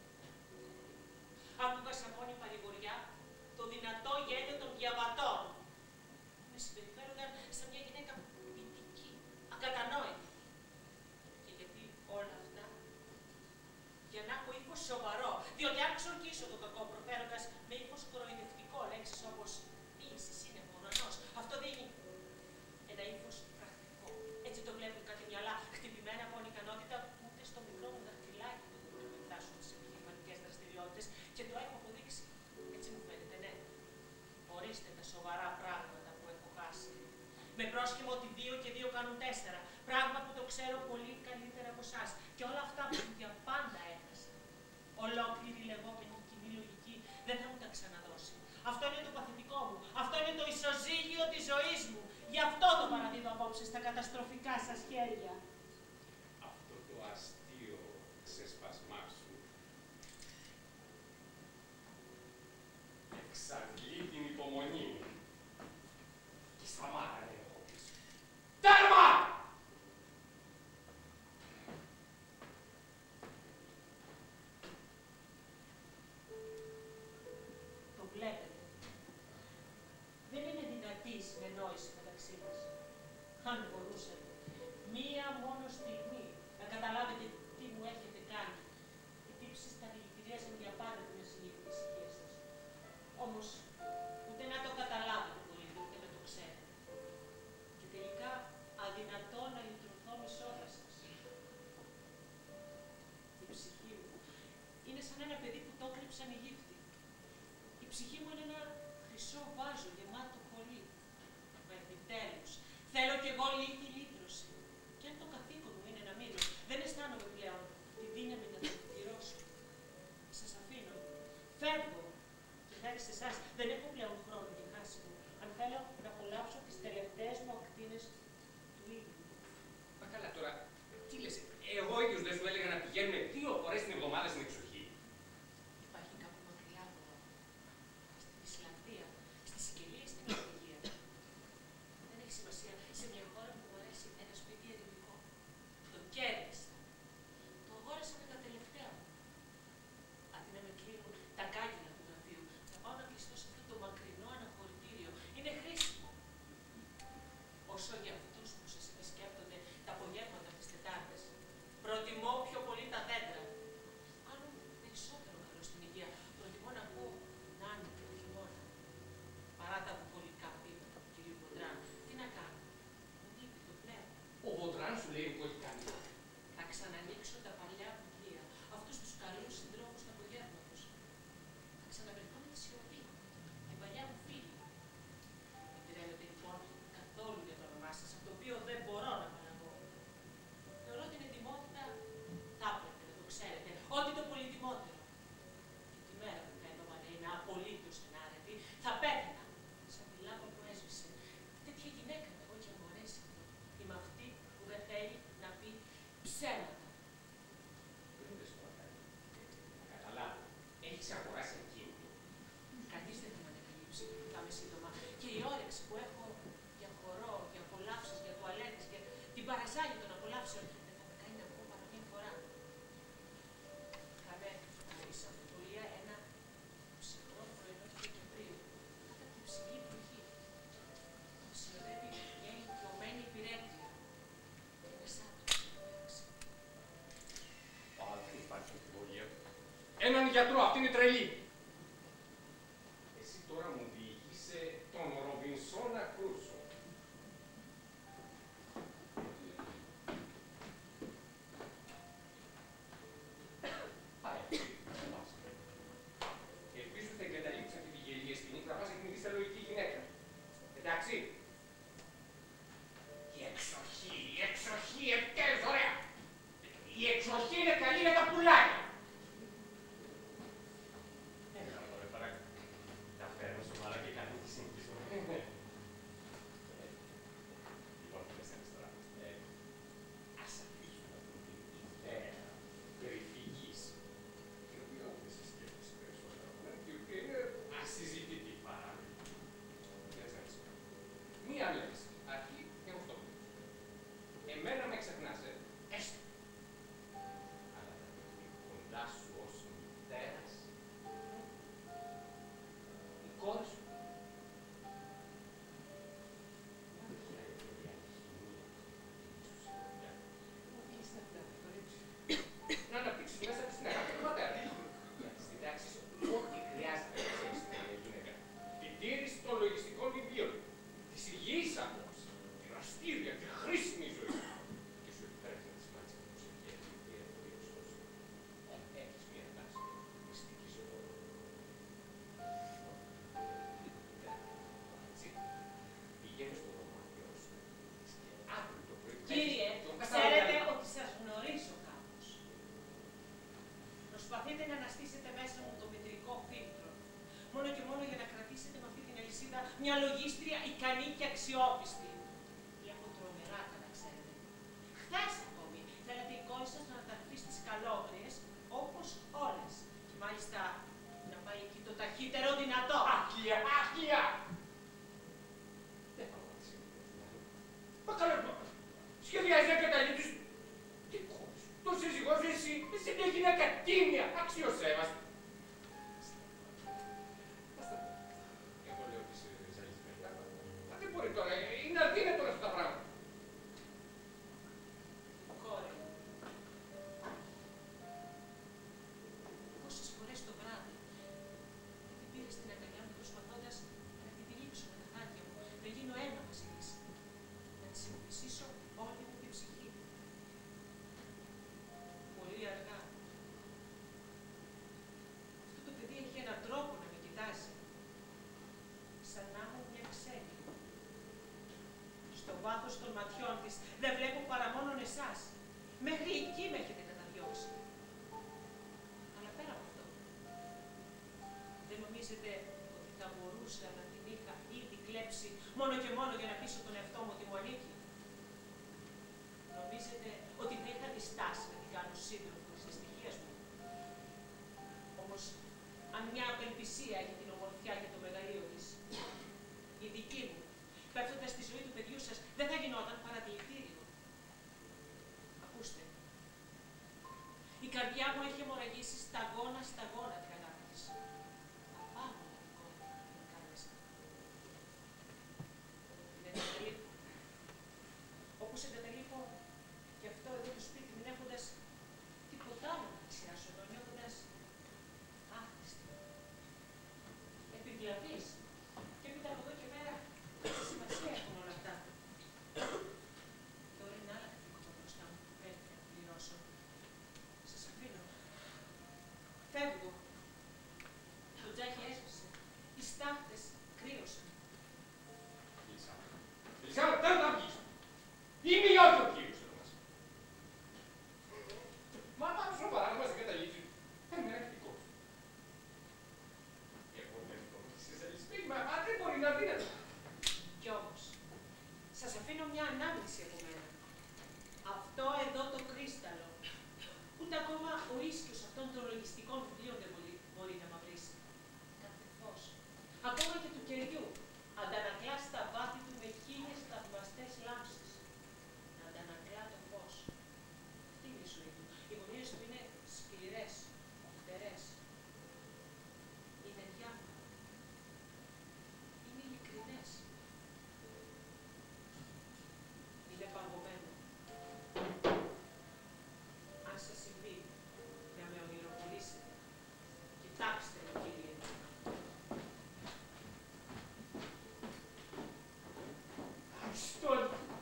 άκουγα σαν μόνη παρηγοριά το δυνατό γέλιο των διαβατών. Με συμπεριφέρονταν σαν μια γυναίκα μυθική, ακατανόητη. Και γιατί όλα αυτά, για να έχω ύφος σοβαρό, διότι αν ξορκίσω το κακό προφέροντας με ύφος κοροϊδευτικό λέξεις όπως «Ποιησης είναι μωρονός», αυτό δίνει ένα ύφος πρακτικό. Έτσι το βλέπουν κάτι μυαλά, χτυπημένα από ανικανότητα, ούτε στο μικρό μου δαχτυλάκι δεν μπορούν να μετάσχουν τις επιχειρηματικές δραστηριότητες και το έχω αποδείξει. Έτσι μου φαίνεται, ναι. Ορίστε τα σοβαρά πράγματα που έχω χάσει. Με πρόσχημα ότι 2 και 2 κάνουν 4. Πράγμα που το ξέρω πολύ καλύτερα από εσάς. Και όλα αυτά που για πάντα έχασα. Ολόκληρη λεγόμενη κοινή λογική δεν θα μου τα ξαναδώσει. Αυτό είναι το παθητικό μου. Αυτό είναι το ισοζύγιο της ζωής μου. Γι' αυτό το παραδίδω απόψε στα καταστροφικά σας χέρια. Αυτό το αστείο ξεσπασμά σου εξαντλεί την υπομονή μου. Και σταμάτα να έχω πίσω. Τέρμα! Το βλέπετε. Δεν είναι δυνατή η συνεννόηση μεταξύ μας. Αν μπορούσατε μία μόνο στιγμή να καταλάβετε τι μου έχετε κάνει, οι τύψεις τα δηλητηρίαζαν για πάντα την ασυνείδητη ησυχία σας. Όμως, ούτε να το καταλάβετε πολύ, ούτε να το ξέρετε. Και τελικά, αδυνατό να λυτρωθώ μισόδα σας. Η ψυχή μου είναι σαν ένα παιδί που το έκρυψαν οι γύφτοι. Η ψυχή μου είναι ένα χρυσό βάζο γεμάτο πολύ. Μα επιτέλους, θέλω κι εγώ λίγη λύτρωση. Και αν το καθήκον μου είναι να μείνω, δεν αισθάνομαι πλέον τη δύναμη να το πληρώσω. Σας αφήνω. Φεύγω. Και χάρη σε εσάς δεν έχω πλέον χρόνο για χάσιμο. Αν θέλω να απολαύσω τις τελευταίες μου ακτίνες του ήλιου. Μα καλά τώρα, τι λες, εγώ ίδιος δεν σου έλεγα να πηγαίνουμε 2 φορές την εβδομάδα στην εξοχή. Υπάρχει κάπου μακριά από εδώ. Στην Ισλανδία, στη Σικελία ή στην Νορβηγία. Δεν έχει σημασία. Σε μια χώρα που μου αρέσει ένα σπίτι ερημικό. Το κέρδισα. Το αγόρασα με τα τελευταία μου. Αντί να με κλείνουν τα κάγκελα του γραφείου, θα πάω να κλειστώ σε αυτό το μακρινό αναχωρητήριο. Είναι χρήσιμο. Όσο για αυτούς που σας επισκέπτονται τα απογεύματα της Τετάρτης, προτιμώ πιο πολύ τα δέντρα. Κάνουν περισσότερο καλό στην υγεία. Προτιμώ να ακούω να είναι το χειμώνα. Παρά τα βουκολικά πείματα του κυρίου Βοντράν. Τι να κάνω. Μου λείπει το πνεύμα. Ο Βοντράν σου λέει που έχει κάνει. Θα ξανανοίξω τα παλιά βιβλία, αυτούς τους καλούς συντρόφους του απογεύματος. Θα ξαναβρεθώ με τη σιωπή, την παλιά μου φίλη. Δεν πειραίνετε λοιπόν καθόλου για το όνομά σας, από το οποίο δεν μπορώ να παραγώ. Θεωρώ την ετοιμότητα, θα έπρεπε να το ξέρετε, ότι το πολυτιμότερο. Και τη μέρα που θα έβαλε ένα απολύτως ενάρετη, θα πέθαινα. Σαν τη λάμπα που έσβησε. Τέτοια γυναίκα είμαι εγώ και μου αρέσει. Είμαι αυτή που δεν θέλει να πει ψέματα. Δεν μου λες τώρα κάτι. Να καταλάβω. Έχεις αγοράσει ακίνητο. Κανείς δεν θα με ανακαλύψει. Θα είμαι σύντομα. Και η όρεξη που έχω για χορό, για απολαύσεις, για τουαλέτες, για την παρασάγη των απολαύσεων, δεν θα με κάνει να βγω παρά μία φορά. Είχαμε χωρίς αμφιβολία ένα ψυχρό πρωινό του Δεκεμβρίου, κατά την ψηλή βροχή. Με συνοδεύει μια ηλικιωμένη υπηρέτρια. Και ένας άντρας που έπαιξε. Δεν υπάρχει αμφιβολία. Έναν γιατρό, αυτή είναι τρελή. Εσύ τώρα μου διηγείσαι τον Ρομπινσόνα Κρούσο. Πάει. Ελπίζω θα εγκαταλείψεις αυτή τη γελία σκηνή και θα πας να κοιμηθείς στα λογική γυναίκα. μια λογίστρια ικανή και αξιόπιστη. Βλέπω τρομερά, καλά ξέρετε. Χθες ακόμη θέλατε η κόρη σας να αναταχθεί στις Καλόγριες, όπως όλες. Και μάλιστα να πάει εκεί το ταχύτερο δυνατό. Άκια, άκια! Δεν θα μου άρεσε. Μα καλά, σχεδιάζει να καταλήξει δικός. Το σύζυγός εσύ μια γυναίκα τίμια, αξιοσέβαστη. Εγώ λέω ότι είσαι ζαλισμένη. Μα δεν μπορεί τώρα, είναι αδύνατο αυτά τα πράγματα. Κόρη, πόσες φορές το βράδυ με την πήρε στην αγκαλιά μου προσπαθώντας να την τυλίξω με τα χάδια μου, να γίνω ένα μαζί της, να της εμφυσίσω όλη μου την ψυχή. Πολύ αργά. Αυτό το παιδί έχει έναν τρόπο να με κοιτάζει. Σαν να ήμουν μια ξένη. Στο βάθος των ματιών της δεν βλέπω παρά μόνον εσάς. Μέχρι εκεί με έχετε καταδιώξει. Αλλά πέρα από αυτό, δεν νομίζετε ότι θα μπορούσα να την είχα ήδη κλέψει μόνο και μόνο για να πείσω τον εαυτό μου ότι μου ανήκει? Νομίζετε ότι δεν είχα τη στάση να την κάνω σύντροφο της δυστυχίας μου? Όμως, αν μια απελπισία έχει την ομορφιά και το μεγαλείο της, η δική μου, πέφτοντας στη ζωή του παιδιού σας, δεν θα γινόταν παρατηρητήριο. Ακούστε, η καρδιά μου έχει αιμορραγήσει σταγόνα την αγάπη της. Απάγωνα την κόρη μου την κάλεσα. Την εγκαταλείπω. Όπως εγκαταλείπω και αυτό εδώ το σπίτι, μην έχοντας τίποτα άλλο να πλησιάσω εδώ, νιώθοντας άχρηστη, επιβλαβής. Και έπειτα από εδώ και πέρα, τι σημασία έχουν όλα αυτά? Τώρα είναι άλλα καθήκοντα μπροστά μου που πρέπει να πληρώσω. Σας αφήνω. Φεύγω. Το τζάκι έσβησε. Οι στάχτες κρύωσαν. Ελισάβετ, δεν θα βγεις. Είμαι ή όχι ο κύριος εδώ μας. Μα σοβαρά να μας εγκαταλείψει. Εμένα και δικό σου. Εγώ δεν το είσαι ζαλισμένη, μα δεν μπορεί να δίνεται. Κι όμως, σας αφήνω μια ανάμνηση από μένα. Αυτό εδώ το κρίσταλο, ούτε ακόμα ο ίσκιος αυτών των λογιστικών βιβλίων δεν μπορεί να μαυρίσει. Κάθε φως, ακόμα και του κεριού, αντανακλά στα βάθη του με 1000 θαυμαστές λάμψεις. Να αντανακλά το φως. Αυτή είναι η ζωή του. Οι γωνίες του είναι σκληρές, φτερές. Είναι διάφορα. Είναι ειλικρινές. Είναι παγωμένο. Αν σας συμβεί να με ονειροπολίσετε, κοιτάξτε με, κύριε. Αριστόλ.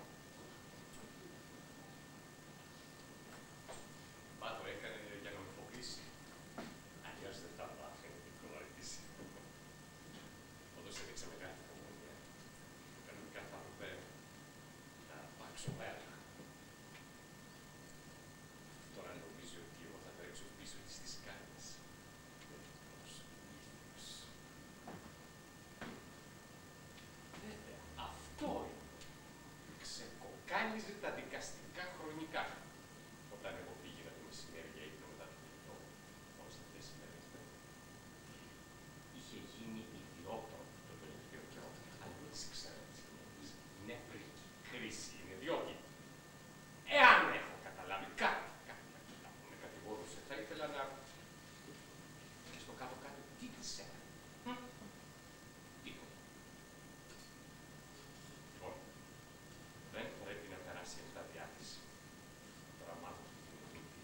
Μα το έκανε για να με φοβήσει. Αλλιώς δεν θα μάθαινε την κόρη της. Όντως έδειξε μεγάλη φοβονία. Κανονικά θα έπρεπε να πάξω μέρα. Τώρα νομίζει ότι εγώ θα τρέξω πίσω της τις κάρτες. Ευτυχώς, ήλιος. Βέβαια, αυτό είναι. Ξεκοκάλιζε τα δικαστικά χρονικά. Όταν εγώ πήγαινα το μεσημέρι για ύπνο μετά το κινητό, ως αυτές οι μέρες δεν. Είχε γίνει ιδιότροπο το τελευταίο καιρό. Αλλά δεν τις ξέρω τις γυναίκες. Νευρική χρήση είναι, διότι εάν έχω καταλάβει κάτι που με κατηγόρουσε, θα ήθελα να... Και στο κάτω-κάτω, τι της έκανε. Τίποτα. Λοιπόν, δεν πρέπει να περάσει αυτά διάθεση. Τώρα μάθω την μύτη.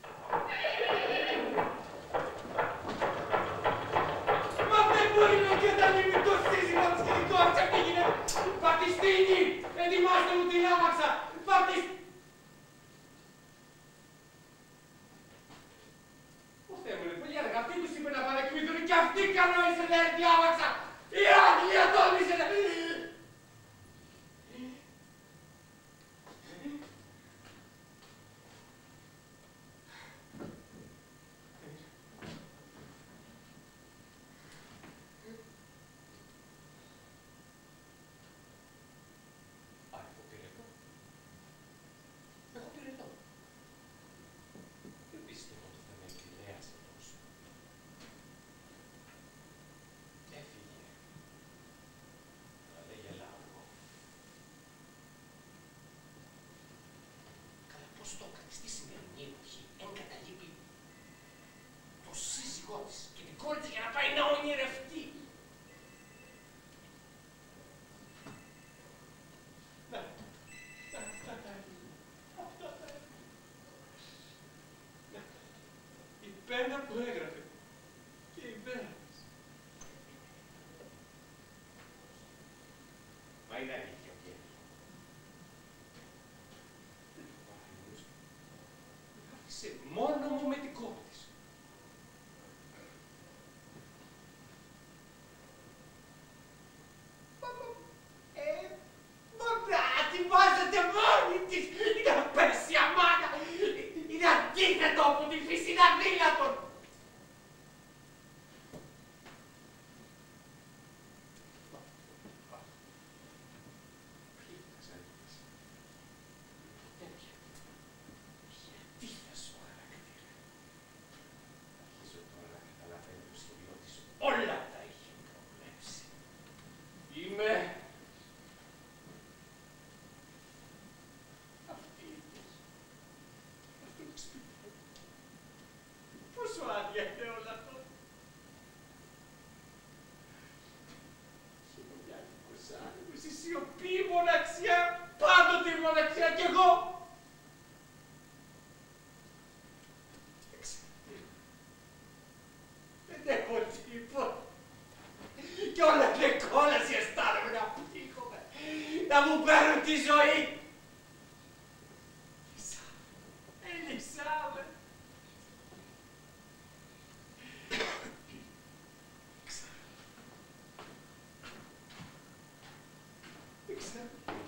Μα δεν μπορεί να καταλήγει το σύζυγο της και την κόρη αυτή η γυναίκα. Βαπτιστίνη, ετοιμάστε μου την άμαξα. Βαπτιστίνη. Ω Θεέ μου, είναι πολύ αργά. Αυτή τους είπε να παρακολουθούν και αυτοί κανόνισαν να έρθει η άμαξα. Η Άγγλια τόλμησε να... Σόκρατης στη σημερινή εποχή εγκαταλείπει το σύζυγό της και την κόρη της για να πάει να ονειρευτεί. Η πένα που έγραφε και η μέρα της. Μα είναι αλήθεια, Πιέρη. Άφησε μόνο μου με την κόρη της. Μα τη βάζετε μόνη της. Είναι απέσια μάνα. Είναι αντίθετο από τη φύση, είναι αδύνατον. Γιατί θα σου χαρακτήρα. Αρχίζω τώρα να καταλαβαίνω το σχέδιο της. Όλα τα είχε προβλέψει. Είμαι αυτή είδες. Αυτό το σπίτι. Πόσο άδεια είναι όλα αυτό. Χειμωνιάτικος άνεμος, η σιωπή, η μοναξιά, πάντοτε η μοναξιά κι εγώ. Δεν έχω τίποτα. Κι όλα είναι κόλαση, αισθάνομαι να πνίγομαι, να μου παίρνουν τη ζωή. Ελισάβετ. Δεν ξέρω.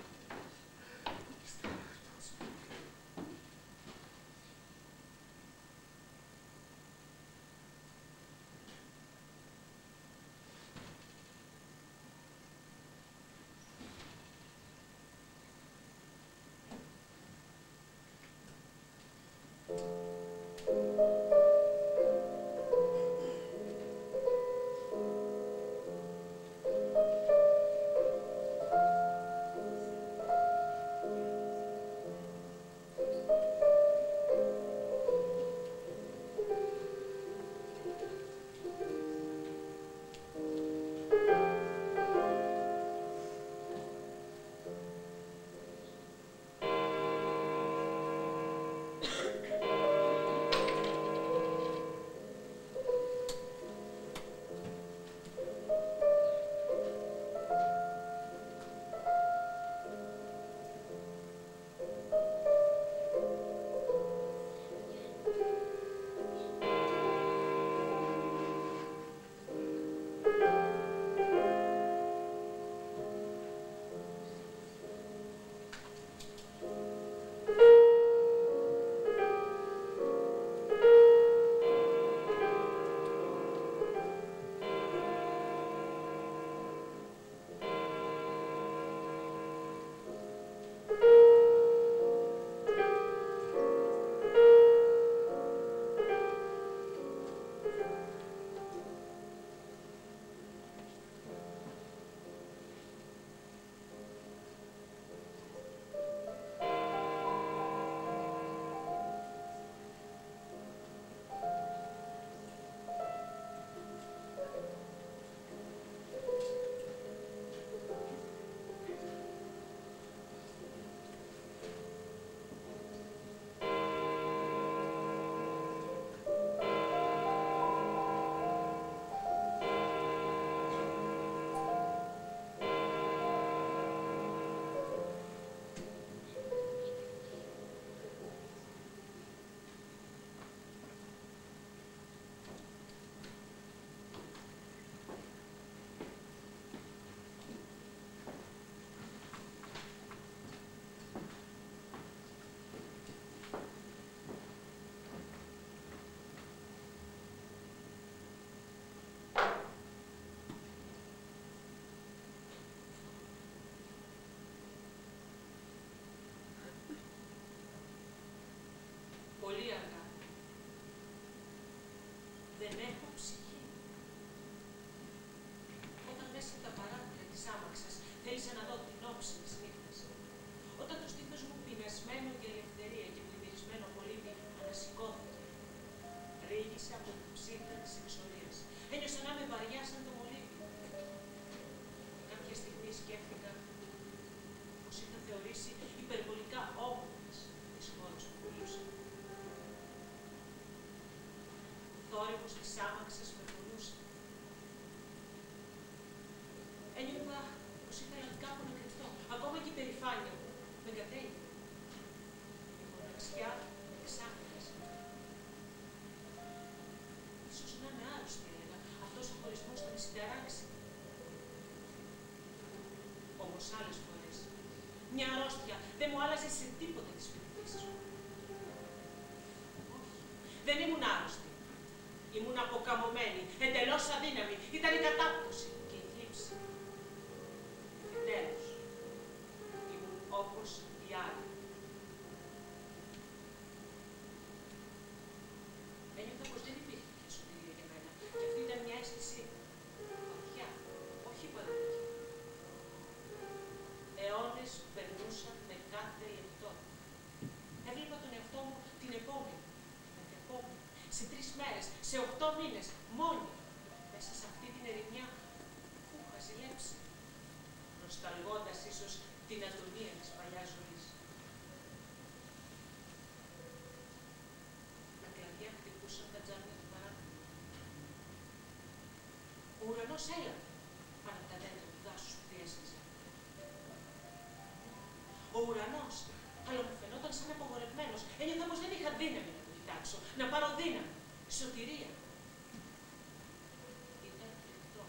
Πολύ αργά. Δεν έχω ψυχή. Όταν μέσα από τα παράθυρα της άμαξας θέλησα να δω την όψη της νύχτας. Όταν το στήθος μου πεινασμένο για ελευθερία και πλημμυρισμένο σκορπισμένο μολύβι ανασηκώθηκε. Ρίγησε από την ψύχρα της εξορίας. Ένιωσα να είμαι βαριά σαν το μολύβι. Κάποια στιγμή σκέφτηκα πως είχα θεωρήσει υπερβολικά όμορφες τις χώρες που πουλούσα. Ο θόρυβος της άμαξας με πονούσε. Ένιωθα πως ήθελα κάπου να κρυφτώ. Ακόμα και η περηφάνεια μου με κατέληγε. Η μοναξιά με εξάπλωσε. Ίσως να είμαι άρρωστη, έλεγα. Αυτός ο χωρισμός θα με συνταράξει. Όμως άλλες φορές, μια αρρώστια δεν μου άλλαζε σε τίποτα τις πεποιθήσεις μου. Όχι, δεν ήμουν άρρωστη. Ήμουν αποκαμωμένη, εντελώς αδύναμη. Ήταν η κατάπτωση και η θλίψη. Και τέλος, ήμουν όπως οι άλλοι. Ένιωθα πως δεν υπήρχε πια σωτηρία για μένα. Και αυτή ήταν μια αίσθηση βαθιά, όχι παραδοχή. Αιώνες περνούσαν με κάθε λεπτό. Έβλεπα τον εαυτό μου την επόμενη, την επόμενη, σε 3 μέρες, σε 8 μήνες, μόνη, μέσα σε αυτή την ερημιά που είχα ζηλέψει, νοσταλγώντας ίσως την ατονία της παλιάς ζωής. Τα κλαδιά χτυπούσαν τα τζάμια του παράθυρου. Ο ουρανός έλαβε πάνω από τα δέντρα του δάσους που διέσχιζε. Ο ουρανός, αλλά μου φαινόταν σαν απογορευμένος. Ένιωθα πως δεν είχα δύναμη να το κοιτάξω, να πάρω δύναμη, σωτηρία. Ήταν φρικτό.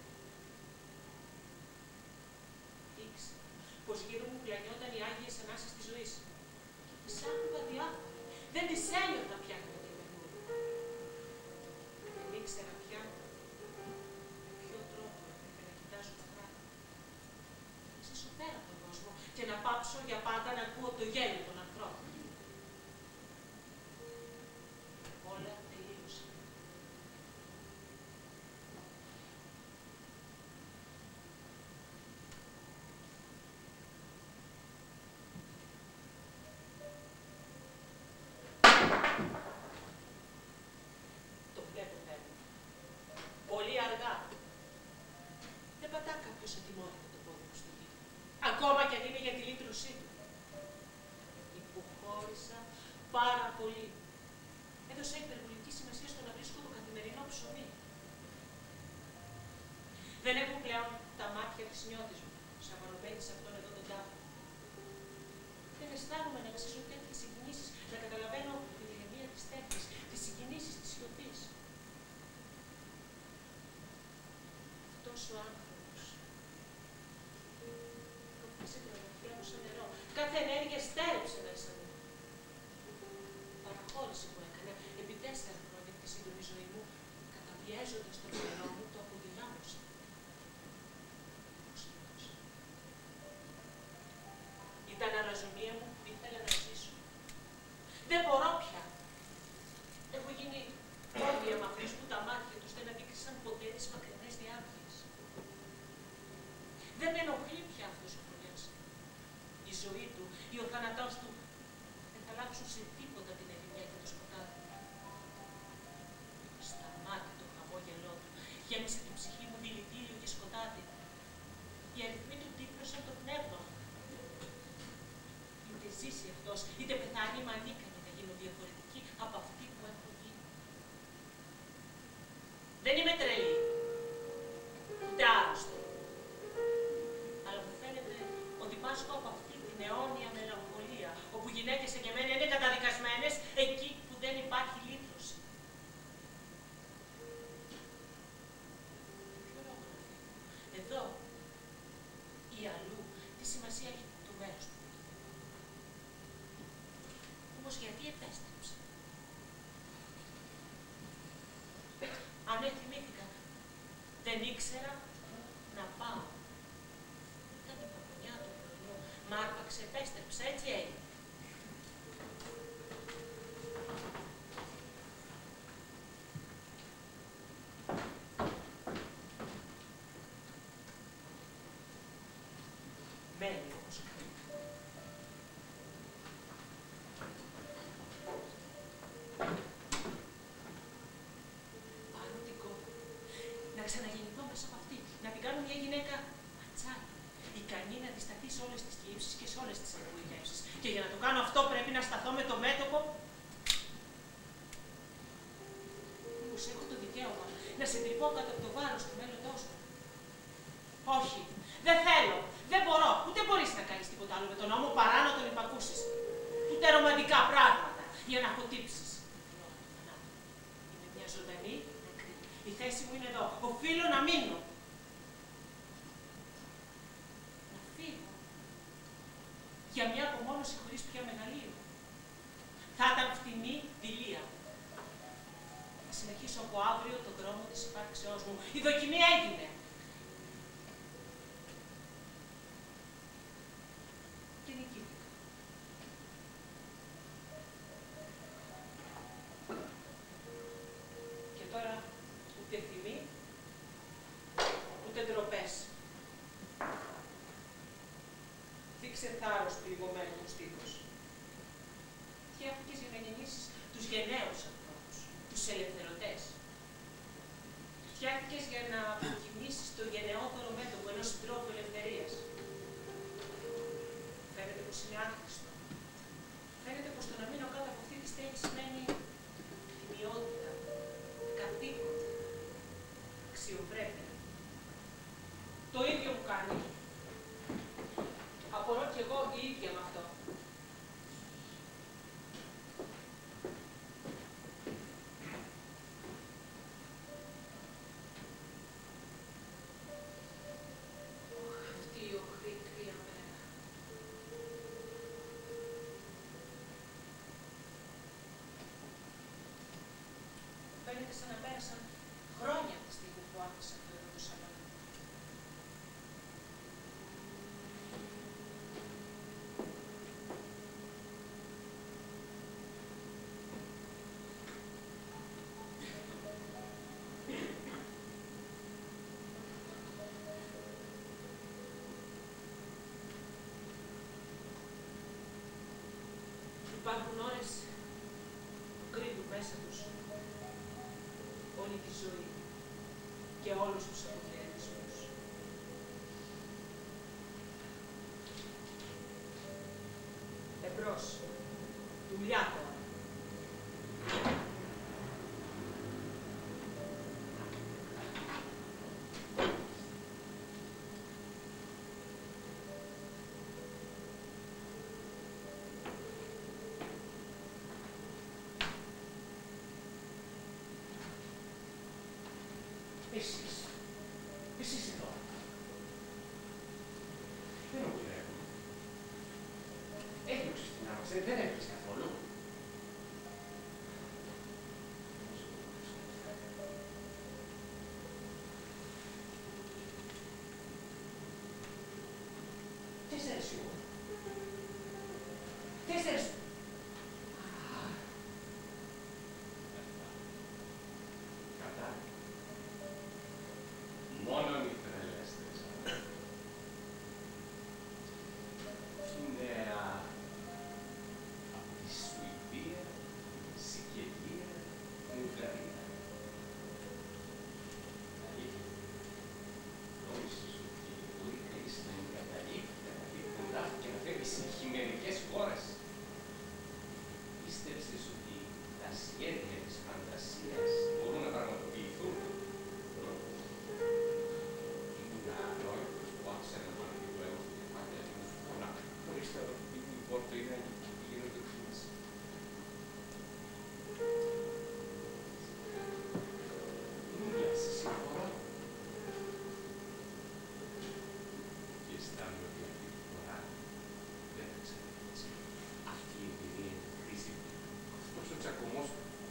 Ήξερα πως γύρω μου πλανιόταν οι άγιες ανάσες της ζωής. Και τις άκουγα διάφορα. Δεν τις ένιωθα πια με καινούριο. Δεν ήξερα πια με ποιο τρόπο έπρεπε να κοιτάζω τα πράγματα. Ίσως πέρα από τον κόσμο και να πάψω για πάντα να ακούω το γέλιο των ανθρώπων. Όλα τελείωσαν. Το βλέπω πέρα. Πολύ αργά. Δεν πατά κάποιος ατιμόρυτα το πόδι μου στη γη. Ακόμα κι αν είναι για τη λύτρωσή του. Υποχώρησα πάρα πολύ. Έδωσα υπερβολική σημασία στο να βρίσκω το καθημερινό ψωμί. Δεν έχω πλέον τα μάτια της νιώτης μου, σαβαρωμένη σε αυτόν εδώ τον τάφο. Δεν αισθάνομαι να βασίζω τέτοιες συγκινήσεις, να καταλαβαίνω την ηρεμία της τέχνης, τις συγκινήσεις της σιωπής. Αυτός ο άνθρωπος κόφτησε την ομορφιά μου σαν νερό. Κάθε ενέργεια στέρεψε μέσα μου. Η παραχώρηση που έκανε επί 4 χρόνια τη σύντομη ζωή μου, καταπιέζοντας το μυαλό μου, το αποδυνάμωσε. Ήταν αναζωμία μου που ήθελα να ζήσω. Δεν μπορώ πια. Έχω γίνει όδια με αυτούς που τα μάτια τους δεν αντίκρισαν ποτέ τις μακρινές διάρκειες. Δεν με ενοχλεί πια αυτός ο φωνιάς. Η ζωή του ή ο θάνατός του δεν θα αλλάξουν σε τίποτα την ερημιά και το σκοτάδι. Σταμάτη το χαμόγελό του, γέμισε την ψυχή μου δηλητήριο και σκοτάδι. Οι αριθμοί του τύφλωσαν το πνεύμα μου. Είτε ζήσει αυτός, είτε πεθάνει, μ' ανήκανε να γίνω διαφορετική από αυτή που έχω γίνει. Δεν είμαι τρελή, ούτε άρρωστη. Αλλά μου φαίνεται ότι πάσχω από αυτή την αιώνια μελαγχολία, όπου γυναίκες και μένα είναι καταδικασμένες εκεί που δεν υπάρχει λύτρωση. Ποιο λόγο να φύγω, εδώ ή αλλού, τι σημασία έχει το μέρος του. Όμως γιατί επέστρεψα. Αν θυμήθηκα, δεν ήξερα να πάω. Ήταν η παπονιά του πρωινού. Μ' άρπαξε, επέστρεψα, έτσι έγινε. Μένει όμως κάτι. ξαναγεννηθώ μέσα από αυτή, να την κάνω μια γυναίκα ματσάρι, ικανή να αντισταθεί σε όλες τις θλίψεις και σε όλες τις απογοητεύσεις. Και για να το κάνω αυτό πρέπει να σταθώ με το μέτωπο. Μήπως έχω το δικαίωμα να συντριπώ κάτω από το βάρος του μέλλοντός μου? Όχι, δεν θέλω, δεν μπορώ, ούτε μπορείς να κάνεις τίποτα άλλο με τον νόμο παρά να τον υπακούσεις. Ούτε ρομαντικά πράγματα για να αποτύψεις. Είμαι μια ζωντανή νεκρή. Η θέση μου είναι εδώ. Οφείλω να μείνω. Να φύγω. Για μια απομόνωση χωρίς πια μεγαλείο. Θα ήταν φτηνή δειλία. Θα συνεχίσω από αύριο τον δρόμο της υπάρξεώς μου. Η δοκιμή έγινε. Και νικήθηκα. Και τώρα ούτε τιμή, ούτε ντροπές. Δείξε θάρρος πληγωμένο μου στήθος. Φτιάχτηκες για να γεννήσεις τους γενναίους ανθρώπους, τους ελευθερωτές. Φτιάχτηκες για να αποκοιμήσεις το γενναιόδωρο μέτωπο ενός συντρόφου ελευθερίας. Φαίνεται πως είναι άχρηστο. Φαίνεται πως το να μείνω κάτω από αυτή τη στέγη σημαίνει τιμιότητα, καθήκον, αξιοπρέπεια. Το ίδιο μου κάνει. Απορώ κι εγώ η ίδια με αυτό. Αυτή η οχρή κρύα μέρα. Φαίνεται σαν να πέρασαν χρόνια από τη στιγμή που άφησα αυτό εδώ το σαλόνι. Υπάρχουν ώρες που κρύβουν μέσα τους όλη τη ζωή και όλους τους αποχαιρετισμούς. Εμπρός, δουλειά τώρα. Εσείς εδώ. Δεν μου δουλεύουν. Έδιωξες την άμαξα, δεν έπαιξε καθόλου. Τέσσερις σίγουρα. Τέσσερις. Κατά. Μόνο οι τρελέστες. Είναι από τη Σουηδία, Σικελία, Ουγγαρία. Αλήθεια. Νόμισες ότι μπορεί κανείς να εγκαταλείπει, να δει κοντά και να φεύγει σε χειμερικές χώρες. Πίστεψες ότι τα σχέδια της φαντασίας μπορούν να πραγματοποιηθούν. Ήμουν ανόητος που άφησα να μάθει το αίμα στο κεφάλι μου φωνά. Χωρίς τα ρωτή μου η πόρτα είναι ανοιχτή και γίνονται χθες. Μου μοιάζει σίγουρα. Και αισθάνομαι ότι αυτή τη φορά δεν θα ξαναρχίσει. Αυτή η εμπειρία είναι χρήσιμη. Αυτός ο τσακωμός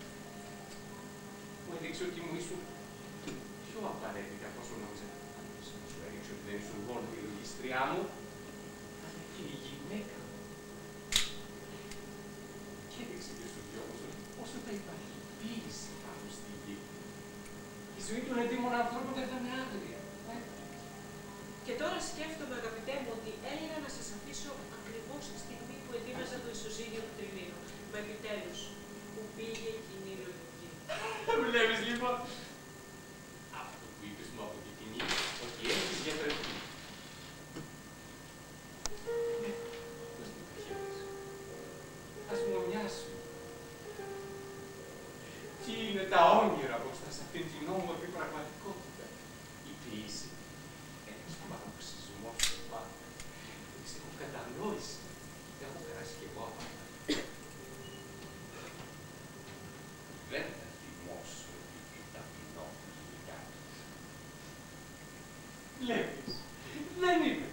μου έδειξε ότι μου ήσουν πιο απαραίτητα από όσο νόμιζα. Μου σου έδειξε ότι δεν ήσουν μόνο η λογιστριά μου, αλλά και η γυναίκα μου. Και έδειξε και στους δυο μας ότι όσο θα υπάρχει ποίηση πάνω στη γη, η ζωή των εντύμων ανθρώπων δεν θα είναι άγρια. Και τώρα σκέφτομαι, αγαπητέ μου, ότι έλεγα να σας αφήσω ακριβώς τη στιγμή που ετοίμαζα το ισοζύγιο του τριμήνου. Μα επιτέλους, που πήγε η κοινή λογική. Βλέπεις λοιπόν, αυτό που είπες Βλέπεις, δεν είπε.